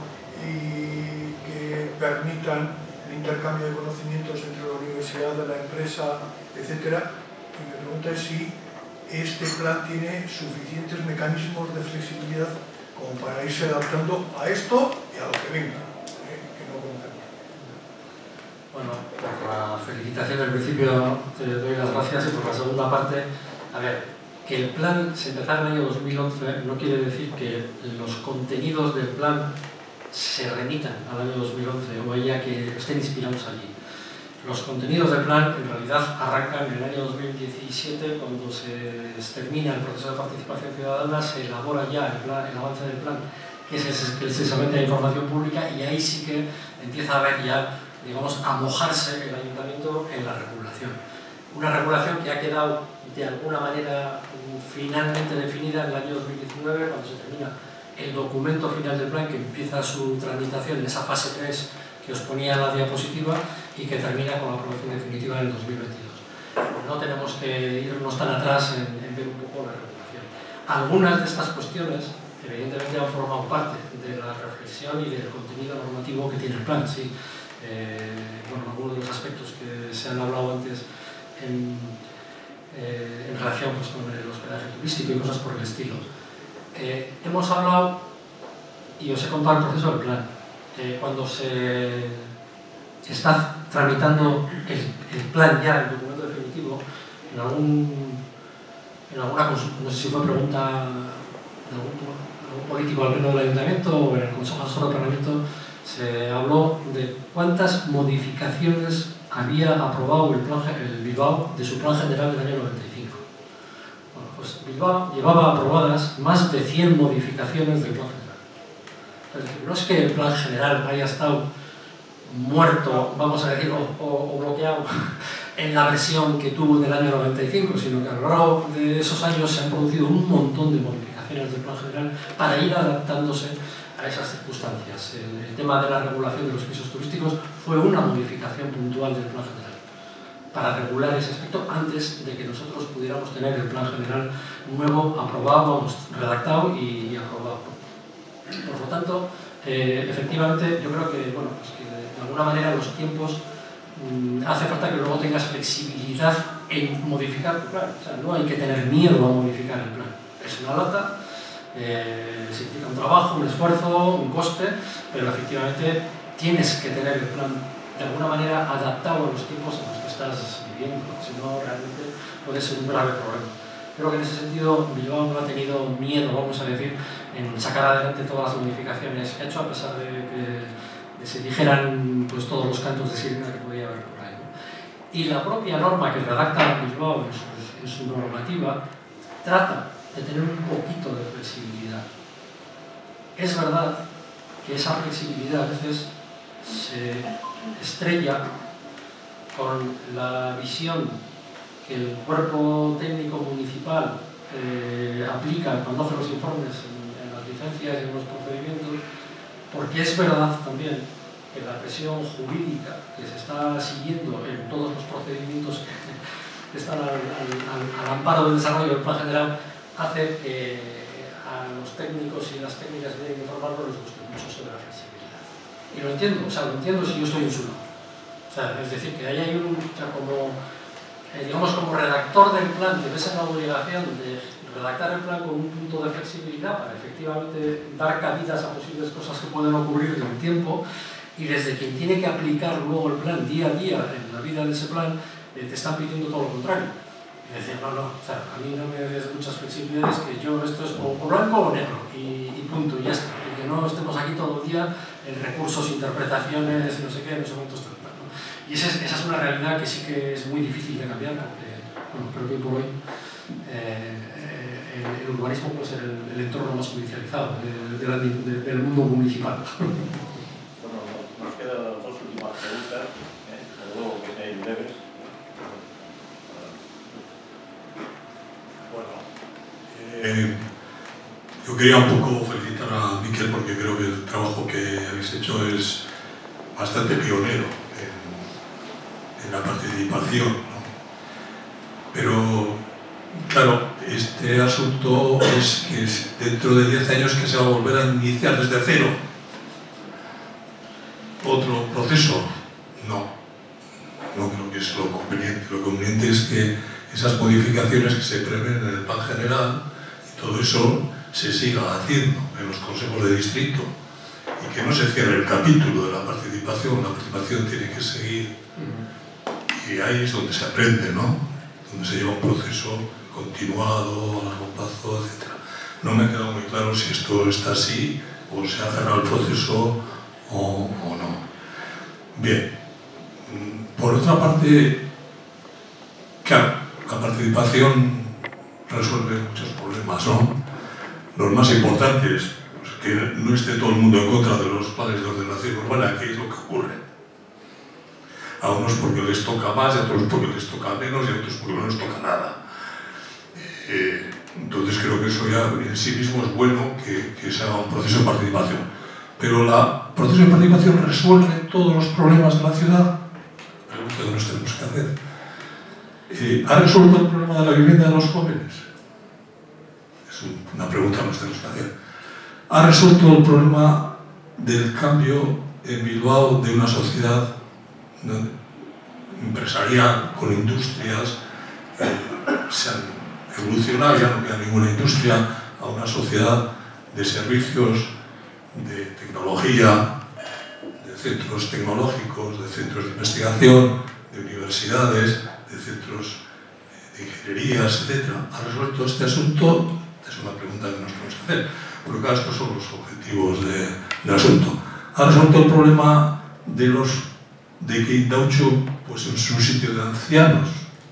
Speaker 4: y que permitan el intercambio de conocimientos entre la universidad, la empresa, etcétera. Y mi pregunta es si este plan tiene suficientes mecanismos de flexibilidad como para irse adaptando a esto y a lo que venga, ¿eh? Que no conocemos.
Speaker 3: Bueno, por la felicitación del principio te doy las gracias y por la segunda parte, a ver, que el plan se empezara en el año dos mil once no quiere decir que los contenidos del plan se remitan al año dos mil once o haya que estén inspirados allí. Los contenidos del plan en realidad arrancan en el año dos mil diecisiete, cuando se termina el proceso de participación ciudadana, se elabora ya el, plan, el avance del plan, que es el que se somete a información pública, y ahí sí que empieza a haber ya, digamos, a mojarse el ayuntamiento en la regulación. Una regulación que ha quedado de alguna manera finalmente definida en el año dos mil diecinueve, cuando se termina el documento final del plan, que empieza su tramitación en esa fase tres que os ponía en la diapositiva y que termina con la aprobación definitiva en el dos mil veintidós. No tenemos que irnos tan atrás en, en ver un poco la regulación. Algunas de estas cuestiones, evidentemente, han formado parte de la reflexión y del contenido normativo que tiene el plan. ¿Sí? Eh, bueno, algunos de los aspectos que se han hablado antes en, eh, en relación pues, con el hospedaje turístico y cosas por el estilo. Eh, hemos hablado, y os he contado el proceso del plan. Eh, cuando se está tramitando el, el plan ya, el documento definitivo, en, algún, en alguna consulta, no sé si fue pregunta de algún, algún político al pleno del ayuntamiento o en el Consejo Asesor de Planeamiento, se habló de cuántas modificaciones había aprobado el, plan, el Bilbao de su plan general del año noventa y cinco. Bueno, pues Bilbao llevaba aprobadas más de cien modificaciones del plan general. Es decir, no es que el plan general haya estado muerto, vamos a decir, o, o, o bloqueado en la versión que tuvo en el año noventa y cinco, sino que a lo largo de esos años se han producido un montón de modificaciones del plan general para ir adaptándose a esas circunstancias. El, el tema de la regulación de los pisos turísticos fue una modificación puntual del plan general para regular ese aspecto antes de que nosotros pudiéramos tener el plan general nuevo aprobado, redactado y aprobado. Por lo tanto, eh, efectivamente, yo creo que, bueno, pues que de alguna manera los tiempos mmm, hace falta que luego tengas flexibilidad en modificar tu plan. O sea, no hay que tener miedo a modificar el plan. Es una lata, eh, significa un trabajo, un esfuerzo, un coste, pero efectivamente tienes que tener el plan de alguna manera adaptado a los tiempos en los que estás viviendo, porque si no realmente puede ser un grave problema. Creo que en ese sentido Bilbao no ha tenido miedo, vamos a decir, en sacar adelante todas las modificaciones que ha hecho, a pesar de que de se dijeran pues, todos los cantos de sirena que podía haber por ahí, ¿no? Y la propia norma que redacta Bilbao en su, en su normativa trata de tener un poquito de flexibilidad. Es verdad que esa flexibilidad a veces se estrella con la visión que el cuerpo técnico municipal eh, aplica cuando hace los informes en, en las licencias y en los procedimientos, porque es verdad también que la presión jurídica que se está siguiendo en todos los procedimientos que están al, al, al, al amparo del desarrollo del plan general hace que a los técnicos y las técnicas que deben informar no les guste mucho sobre la flexibilidad. Y lo entiendo, o sea, lo entiendo si yo estoy en su lado. O sea, es decir, que ahí hay un, o sea, como, eh, digamos, como redactor del plan, te ves en la obligación de redactar el plan con un punto de flexibilidad para efectivamente dar cabidas a posibles cosas que pueden ocurrir en el tiempo, y desde quien tiene que aplicar luego el plan día a día en la vida de ese plan, eh, te están pidiendo todo lo contrario. Y decir, no, no, o sea, a mí no me des muchas flexibilidades, que yo esto es o, o blanco o negro, y, y punto, y ya está. Y que no estemos aquí todo el día en recursos, interpretaciones, no sé qué, no sé cuántos tal, ¿no? Y esa es, esa es una realidad que sí que es muy difícil de cambiar, porque, bueno, creo que por hoy eh, el, el urbanismo puede ser el, el entorno más judicializado de, de la, de, del mundo municipal.
Speaker 1: Bueno, nos quedan las dos últimas preguntas, ¿eh? Desde luego que sean breves.
Speaker 7: Eh, yo quería un poco felicitar a Miquel porque creo que el trabajo que habéis hecho es bastante pionero en, en la participación, ¿no? Pero, claro, este asunto es que es dentro de diez años que se va a volver a iniciar desde cero otro proceso. No, no creo que es lo conveniente. Lo conveniente es que esas modificaciones que se prevén en el plan general, todo eso se siga haciendo en los consejos de distrito y que no se cierre el capítulo de la participación. La participación tiene que seguir y ahí es donde se aprende, ¿no? Donde se lleva un proceso continuado, a largo plazo, etcétera. No me ha quedado muy claro si esto está así o se ha cerrado el proceso o, o no. Bien, por otra parte, claro, la participación resuelve muchos problemas, ¿no? Los más importantes, pues, que no esté todo el mundo en contra de los planes de ordenación urbana, que es lo que ocurre. A unos porque les toca más, y a otros porque les toca menos, y a otros porque no les toca nada. Eh, entonces creo que eso ya en sí mismo es bueno que, que se haga un proceso de participación. Pero el proceso de participación resuelve todos los problemas de la ciudad. Pregunta que nos tenemos que hacer. Eh, ¿Ha resuelto el problema de la vivienda de los jóvenes? Es una pregunta que nos tenemos que hacer. ¿Ha resuelto el problema del cambio en Bilbao de una sociedad empresarial con industrias que se han evolucionado, ya no queda ninguna industria, a una sociedad de servicios, de tecnología, de centros tecnológicos, de centros de investigación, de universidades, de centros de ingenierías, etcétera? ¿Ha resuelto este asunto? Es una pregunta que nos tenemos que hacer, porque claro, estos son los objetivos de, del asunto. ¿Ha resuelto el problema de los
Speaker 5: de que Indautxu pues, es un sitio de ancianos,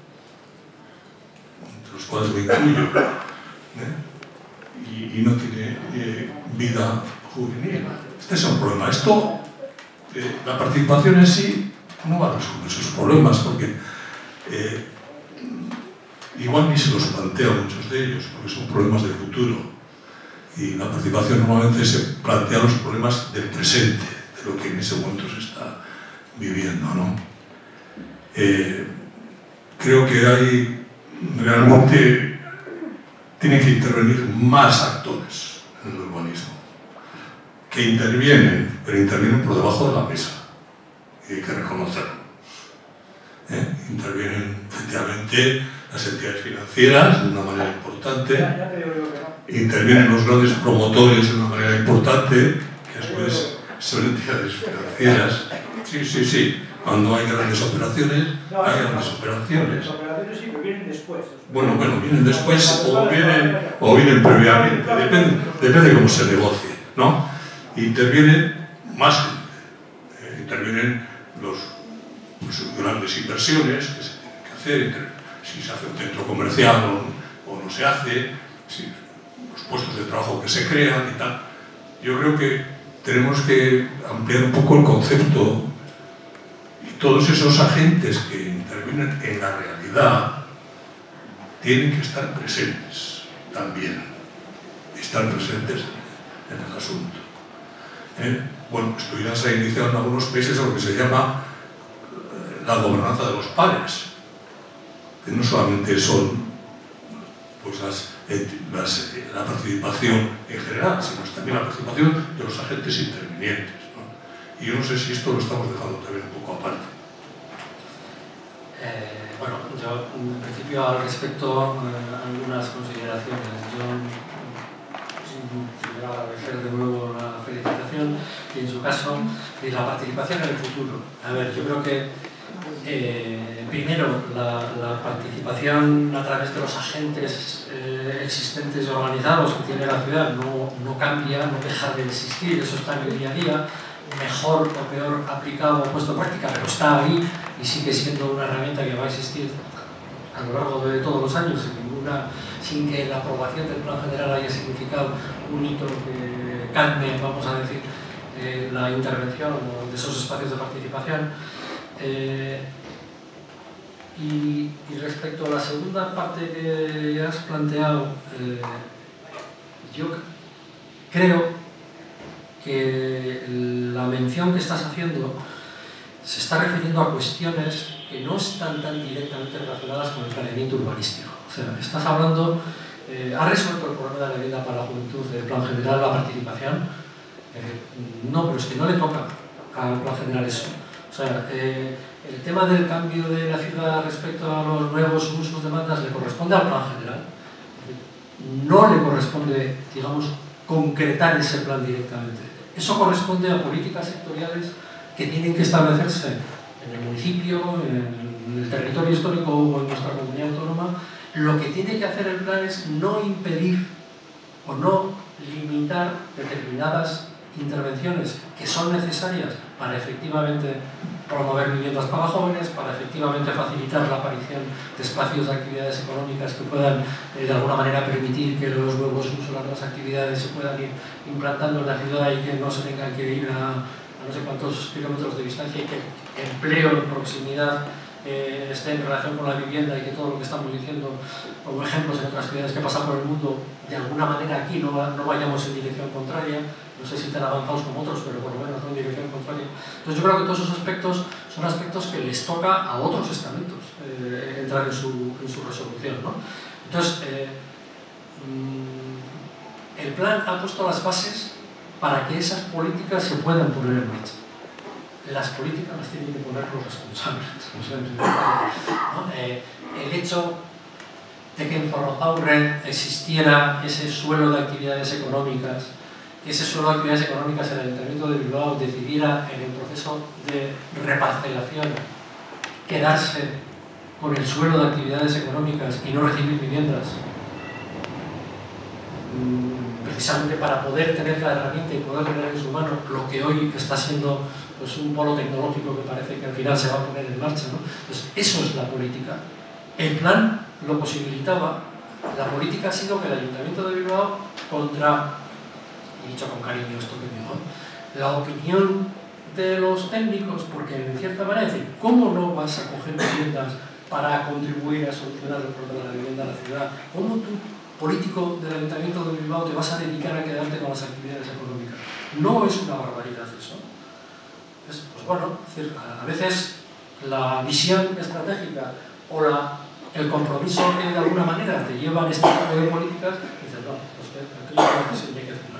Speaker 5: entre los cuales me incluyo, ¿eh? y, y no tiene eh, vida juvenil. Este es un problema. Esto, eh, la participación en sí no va a resolver esos problemas, porque eh, igual ni se los plantea muchos de ellos, porque son problemas del futuro. Y la participación normalmente se plantea los problemas del presente, de lo que en ese momento se está viviendo, ¿no? Eh, creo que hay realmente tienen que intervenir más actores en el urbanismo, que intervienen, pero intervienen por debajo de la mesa, y hay que reconocerlo. ¿Eh? Intervienen efectivamente las entidades financieras de una manera importante, intervienen los grandes promotores de una manera importante, que después son entidades financieras. Sí, sí, sí. Cuando hay grandes operaciones, hay grandes operaciones.
Speaker 2: Las operaciones sí, pero vienen después.
Speaker 5: Bueno, bueno, vienen después o vienen, o vienen previamente. Depende, depende de cómo se negocie, ¿no? Intervienen más gente. Eh, intervienen los pues, grandes inversiones que se tienen que hacer, entre, si se hace un centro comercial o, o no se hace, si, los puestos de trabajo que se crean y tal. Yo creo que tenemos que ampliar un poco el concepto y todos esos agentes que intervienen en la realidad tienen que estar presentes también, estar presentes en el asunto. ¿Eh? Bueno, esto ya se ha iniciado en algunos países a lo que se llama la gobernanza de los pares, que no solamente son pues, las, las, la participación en general, sino también la participación de los agentes intervinientes, ¿no? Y yo no sé si esto lo estamos dejando también un poco aparte.
Speaker 3: Eh, bueno, yo en principio al respecto eh, algunas consideraciones. Yo quiero agradecer de nuevo la felicitación y en su caso y la participación en el futuro. A ver, yo creo que eh, primero la, la participación a través de los agentes eh, existentes y organizados que tiene la ciudad no, no cambia, no deja de existir, eso está en el día a día, mejor o peor aplicado o puesto en práctica, pero está ahí y sigue siendo una herramienta que va a existir a lo largo de todos los años sin, ninguna, sin que la aprobación del plan general haya significado un hito que calme, vamos a decir, eh, la intervención de esos espacios de participación. Eh, y, y respecto a la segunda parte que has planteado, eh, yo creo que la mención que estás haciendo se está refiriendo a cuestiones que no están tan directamente relacionadas con el planeamiento urbanístico. O sea, estás hablando, eh, ¿ha resuelto el problema de la vivienda para la juventud del plan general, la participación? Eh, no, pero es que no le toca al plan general eso. O sea, eh, el tema del cambio de la ciudad respecto a los nuevos usos, demandas, le corresponde al plan general. No le corresponde, digamos, concretar ese plan directamente. Eso corresponde a políticas sectoriales que tienen que establecerse en el municipio, en el territorio histórico o en nuestra comunidad autónoma. Lo que tiene que hacer el plan es no impedir o no limitar determinadas intervenciones que son necesarias para efectivamente promover viviendas para jóvenes, para efectivamente facilitar la aparición de espacios de actividades económicas que puedan eh, de alguna manera permitir que los nuevos usos, las nuevas actividades se puedan ir implantando en la ciudad y que no se tengan que ir a, a no sé cuántos kilómetros de distancia y que el empleo en proximidad eh, esté en relación con la vivienda y que todo lo que estamos diciendo como ejemplos en otras ciudades que pasan por el mundo, de alguna manera aquí no, no vayamos en dirección contraria. No sé si tan avanzados como otros, pero por lo menos no en dirección contraria. Entonces yo creo que todos esos aspectos son aspectos que les toca a otros estamentos eh, entrar en su, en su resolución, ¿no? Entonces, eh, el plan ha puesto las bases para que esas políticas se puedan poner en marcha. Las políticas las tienen que poner los responsables. ¿No? Eh, el hecho de que en Zorrozaurre existiera ese suelo de actividades económicas, que ese suelo de actividades económicas en el Ayuntamiento de Bilbao decidiera en el proceso de reparcelación quedarse con el suelo de actividades económicas y no recibir viviendas, precisamente para poder tener la herramienta y poder tener en su mano lo que hoy está siendo pues un polo tecnológico que parece que al final se va a poner en marcha, ¿no? Pues eso es la política. El plan lo posibilitaba. La política ha sido que el Ayuntamiento de Bilbao, contra, y dicho con cariño esto que digo, la opinión de los técnicos, porque en cierta manera, es decir, ¿cómo no vas a coger viviendas para contribuir a solucionar el problema de la vivienda en la ciudad? ¿Cómo tú, político del Ayuntamiento de Bilbao, te vas a dedicar a quedarte con las actividades económicas? No es una barbaridad eso. Es, pues bueno, es decir, a veces la visión estratégica o la, el compromiso que de alguna manera te llevan este tipo de políticas, dices, no, pues aquello no se tiene que hacer.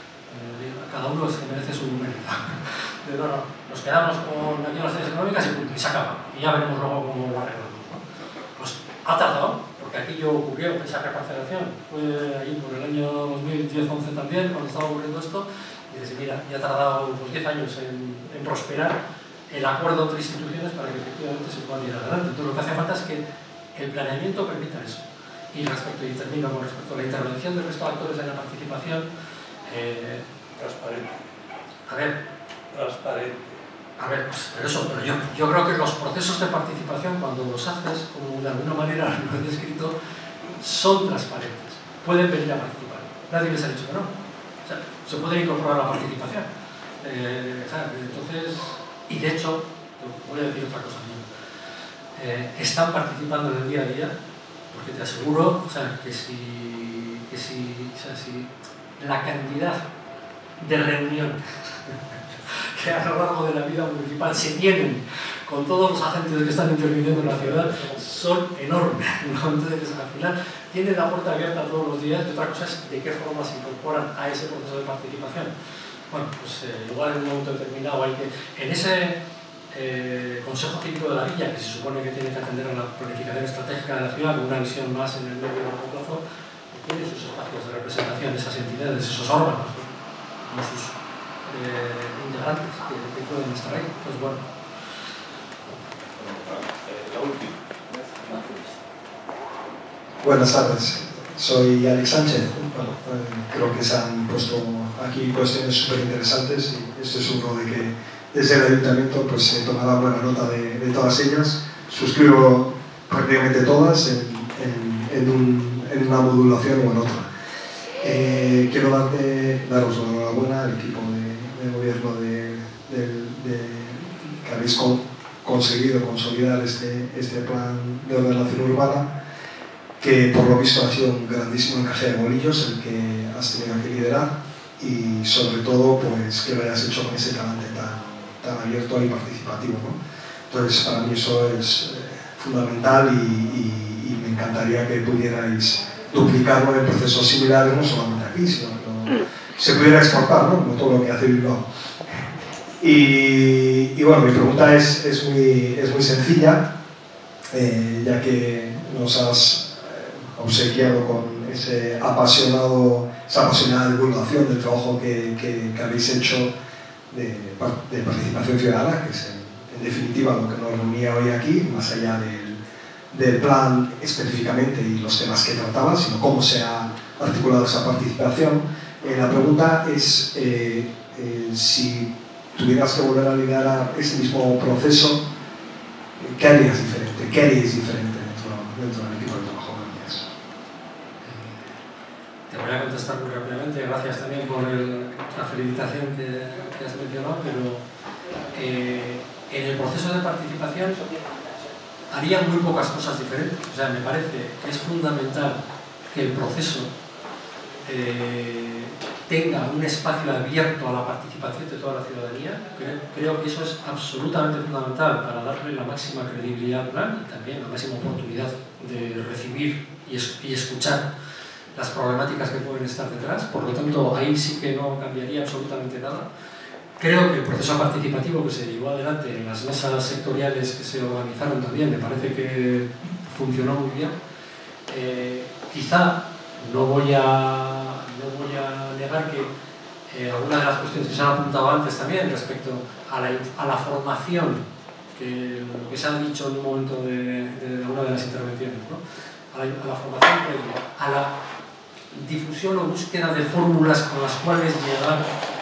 Speaker 3: Cada uno se merece su mérito. No, no, nos quedamos con aquí las actividades económicas y punto, y se acaba. Y ya veremos luego cómo lo arreglamos, ¿no? Pues ha tardado, porque aquello ocurrió, esa reparcelación, fue ahí por el año dos mil diez once también, cuando estaba ocurriendo esto, y dices, mira, ya ha tardado pues, diez años en, en prosperar el acuerdo entre instituciones para que efectivamente se pueda ir adelante. Entonces lo que hace falta es que el planeamiento permita eso. Y respecto, y termino con respecto a la intervención del resto de actores en la participación, eh,
Speaker 15: transparente.
Speaker 3: A ver,
Speaker 15: transparente.
Speaker 3: A ver, pues, pero eso, pero yo, yo creo que los procesos de participación, cuando los haces, como de alguna manera lo he descrito, son transparentes. Pueden venir a participar. Nadie les ha dicho que no. O sea, se pueden incorporar a la participación. Eh, entonces, y de hecho, voy a decir otra cosa. Eh, están participando en el día a día, porque te aseguro, o sea, que si, que si, o sea, si la cantidad de reuniones que a lo largo de la vida municipal se tienen con todos los agentes que están interviniendo en la ciudad son enormes, ¿no? Entonces al final tienen la puerta abierta todos los días, y otra cosa es de qué forma se incorporan a ese proceso de participación. Bueno, pues eh, igual en un momento determinado hay que, en ese eh, Consejo Cívico de la Villa, que se supone que tiene que atender a la planificación estratégica de la ciudad con una visión más en el medio y largo plazo, tiene sus espacios de representación, esas entidades, esos órganos, ¿no? Con sus eh, integrantes que, que pueden estar ahí. Pues bueno.
Speaker 15: La última.
Speaker 16: Buenas tardes, soy Alex Sánchez. Bueno, eh, creo que se han puesto aquí cuestiones súper interesantes y estoy seguro de que desde el Ayuntamiento pues, se tomará buena nota de, de todas ellas. Suscribo prácticamente todas en, en, en, un, en una modulación o en otra. Eh, quiero darte, daros la enhorabuena al equipo de, de gobierno de, de, de, que habéis con, conseguido consolidar este, este plan de ordenación urbana, que por lo visto ha sido un grandísimo encaje de bolillos el que has tenido que liderar y sobre todo pues, que lo hayas hecho con ese talante tan, tan abierto y participativo, ¿no? Entonces para mí eso es eh, fundamental y, y, y me encantaría que pudierais duplicarlo en procesos similares, no solamente aquí, sino que se pudiera exportar, ¿no? Como todo lo que hace Bilbao. Y, y bueno, mi pregunta es, es, muy, es muy sencilla, eh, ya que nos has eh, obsequiado con ese apasionado, esa apasionada divulgación del trabajo que, que, que habéis hecho de, de participación ciudadana, que es en, en definitiva lo que nos reunía hoy aquí, más allá del, del plan específicamente y los temas que trataba, sino cómo se ha articulado esa participación. Eh, la pregunta es eh, eh, si tuvieras que volver a liderar ese mismo proceso, ¿qué harías diferente? ¿Qué haríais diferente dentro, dentro del equipo de trabajo? Gracias.
Speaker 3: Te voy a contestar muy rápidamente, gracias también por el, la felicitación que, que has mencionado, pero eh, en el proceso de participación haría muy pocas cosas diferentes. O sea, me parece que es fundamental que el proceso eh, tenga un espacio abierto a la participación de toda la ciudadanía. Creo, creo que eso es absolutamente fundamental para darle la máxima credibilidad al plan y también la máxima oportunidad de recibir y, es, y escuchar las problemáticas que pueden estar detrás. Por lo tanto, ahí sí que no cambiaría absolutamente nada. Creo que el proceso participativo que se llevó adelante en las mesas sectoriales que se organizaron también me parece que funcionó muy bien. Eh, quizá no voy a No voy a negar que eh, algunas de las cuestiones que se han apuntado antes también respecto a la, a la formación, que lo que se ha dicho en un momento de, de alguna de las intervenciones, ¿no? a, la, a la formación previa, a la difusión o búsqueda de fórmulas con las cuales llegar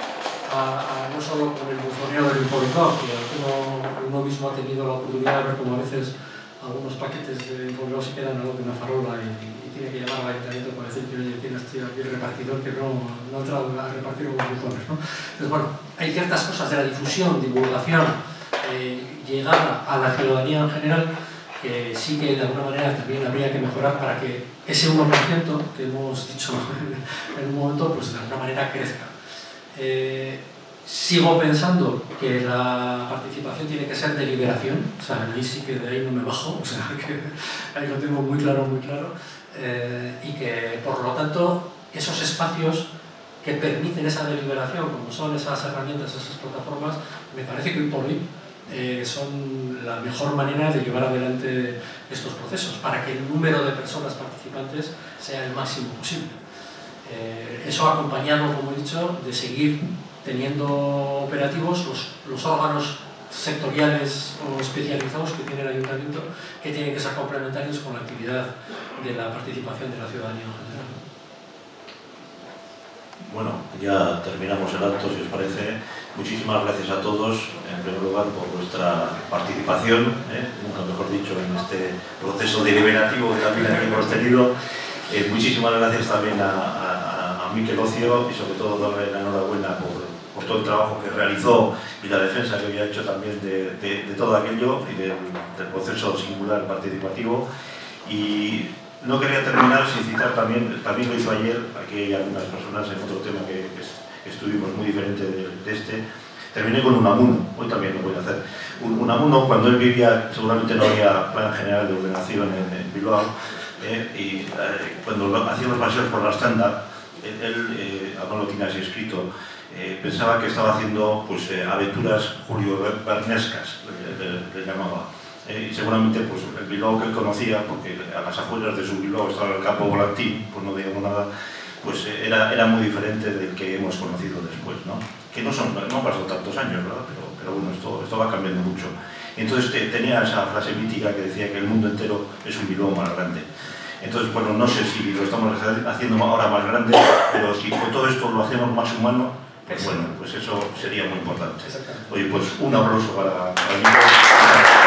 Speaker 3: a, a no solo con el bufoneo del Infobiblog, que uno, uno mismo ha tenido la oportunidad de ver cómo a veces algunos paquetes de Infobiblog se quedan al lado de una farola y, y tiene que llamar al ayuntamiento para decir que oye, tienes tío, aquí el repartidor que no, no ha entrado a repartir los bufones, ¿no? Entonces, bueno, hay ciertas cosas de la difusión, divulgación, eh, llegada a la ciudadanía en general, que sí que de alguna manera también habría que mejorar para que ese uno por ciento que hemos dicho en un momento, pues de alguna manera crezca. Eh, sigo pensando que la participación tiene que ser deliberación, o sea, ahí sí que de ahí no me bajo, o sea, que ahí lo tengo muy claro, muy claro, eh, y que por lo tanto esos espacios que permiten esa deliberación, como son esas herramientas, esas plataformas, me parece que hoy por hoy Eh, son la mejor manera de llevar adelante estos procesos, para que el número de personas participantes sea el máximo posible. Eh, eso acompañado, como he dicho, de seguir teniendo operativos los, los órganos sectoriales o especializados que tiene el ayuntamiento, que tienen que ser complementarios con la actividad de la participación de la ciudadanía en general.
Speaker 1: Bueno, ya terminamos el acto, si os parece. Muchísimas gracias a todos, en primer lugar, por vuestra participación, ¿eh? nunca mejor dicho, en este proceso deliberativo que también aquí hemos tenido. Eh, muchísimas gracias también a, a, a Miquel Ocio y sobre todo darle la enhorabuena por, por todo el trabajo que realizó y la defensa que había hecho también de, de, de todo aquello y del, del proceso singular participativo. Y no quería terminar sin citar también, también lo hizo ayer, aquí hay algunas personas en otro tema que, que es, estuvimos muy diferente de, de este. Terminé con Unamuno, hoy también lo voy a hacer. Unamuno, cuando él vivía, seguramente no había plan general de ordenación en, en Bilbao, eh, y eh, cuando hacía los paseos por la estándar, él, él eh, además lo tiene así escrito, eh, pensaba que estaba haciendo pues, eh, aventuras julio-vernescas, le, le, le llamaba. Eh, y seguramente pues, el Bilbao que él conocía, porque a las afueras de su Bilbao estaba el campo Volantín, pues no digamos nada, pues era, era muy diferente del que hemos conocido después, ¿no? Que no, son, no han pasado tantos años, ¿verdad? Pero, pero bueno, esto, esto va cambiando mucho. Entonces te, tenía esa frase mítica que decía que el mundo entero es un Bilbao más grande. Entonces, bueno, no sé si lo estamos haciendo ahora más grande, pero si con todo esto lo hacemos más humano, pues bueno, pues eso sería muy importante. Oye, pues un aplauso para, para mí.